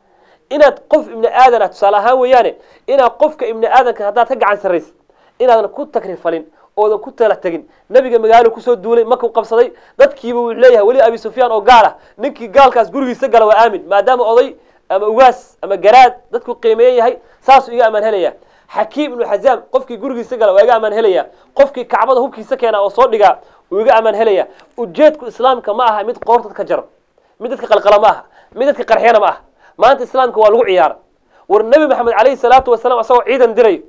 inaad qof ibn aadan tusaale ahaan weeyaane inaad qofka ibn aadanka haddaad ka gacan sarraysid inaadan ku takrifalin oodan ku tala tagin nabiga magaalo kusoo duulay markuu qabsaday dadkiiba wuxuu leeyahay weli abi sufyaan oo gaal ah ninkii gaalkaas gurigiisa gala waa aamin maadaama oday ama ugaas ama garaad dadku qiimeeyan yahay saasuu iga amaan helaya xakiim ibnu xazaam qofkii gurigiisa gala waa iga amaan helaya qofkii kacbada hubkiisa keena oo soo dhigaa wuu iga amaan helaya ujeedku islaamka ma aha mid qoortad ka jaro mid dadka qalqala ma aha mid dadka qarxiyana ma aha maanta islaamka waa lagu ciyaara war nabi maxamed calayhi salaatu wasalaam asagoo ciidan dirayo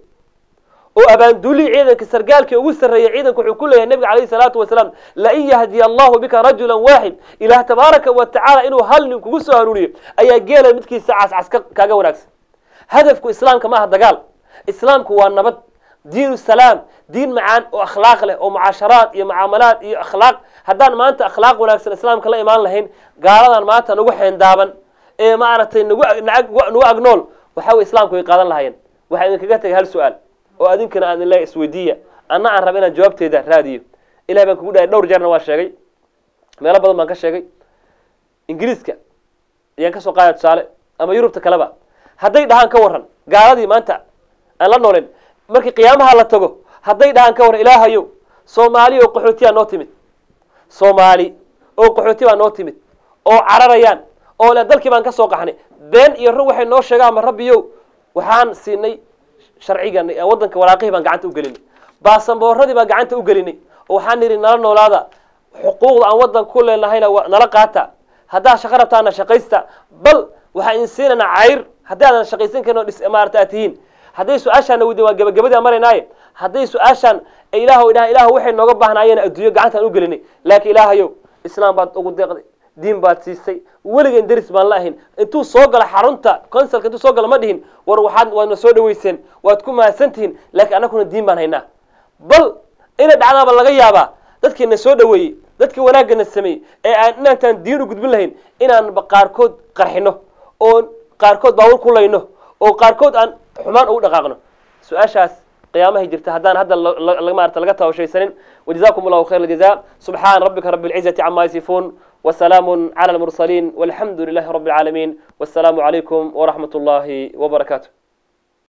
oo abaanduuli ciidanka sargaalkii ugu sarreeyay ciidanku wuxuu ku leeyahay nabiga calayhi salaatu wasalaam la in yahdiya allahu bika rajulan waaxid ilaah tabaaraka wa tacaala inuu hal nin kugu soo hanuuniyo ayaa geela midkiisa cascas kaaga wanaagsan hadafku islaamka ma aha dagaal islaamku waa nabad diinu salaam diin macaan oo akhlaaq leh oo mucaasharaad iyo mucaamalaad iyo akhlaaq haddaan maanta akhlaaq wanaagsan islaamka la imaan lahayn gaaladan maanta nagu xeendaaban ee maaragtay nagu agnool waxa way islaamku ay qaadan lahaayeen waxaa idinkaga tegay hal su-aal oo adinkana aan ilaahay isweydiiya anna aan raba inaan jawaabteeda raadiyo ilahay baan kugu dhahay dhowr jeerna waa sheegay meelo badan baan ka sheegay ingiriiska ayaan ka soo qaadaya tusaale ama yurubta kaleba hadday dhahaan ka warran gaaladii maanta aan la noolen markii qiyaamaha la tago hadday dhahaan ka warran ilaahayow soomaali oo qaxootiyaa noo timid soomaali oo qaxooti baa noo timid oo cararayaan oo le dalkii baan ka soo qaxnay been iyo run waxay noo sheegaan ma rabbiyow waxaan siinay sharciga waddanka waraaqihii baan gacanta u gelinay baasamboorradii baan gacanta u gelinay oo waxaan nidhi nala noolaada xuquuqda aan waddanka ku leenahayna nala qaata haddaa shaqo rabtaana shaqaysta bal waxaan idin siinaynaa cayr haddaadan shaqaysan karin oo maarata aad tihiin hadday su-aashaana weydiin waa gabagabadii aan maraynaaye hadday su-aashaan ilaahu waxay nooga baahnaayeen adduunyo gacantaan u gelinay laakiin ilaahayow islaam baad ugu deeqday diin baad siisay weligeen deris baan la ahayn intuu soo gala xarunta consulka intuu soo gala ma dhihin war waadna soo dhaweyseen waad ku mahadsan tihiin laakiin annaguna diin baan haynaa bal inay dhacdaaba laga yaabaa dadkiina soo dhaweeyey dadkii wanaagana sameeyey ee aan inaantaan diin u gudbin lahayn inaan qaarkood qarxino oo qaarkood baawur ku layno oo qaarkood aan xumaan ugu dhaqaaqno su-aashaas qiyaamahay jirta haddaan hadda maarata laga taawashaysanin wajazakum allahu khayr aljaza subxaana rabbika rabbi alcizati cama yasifuun وسلام على المرسلين والحمد لله رب العالمين والسلام عليكم ورحمة الله وبركاته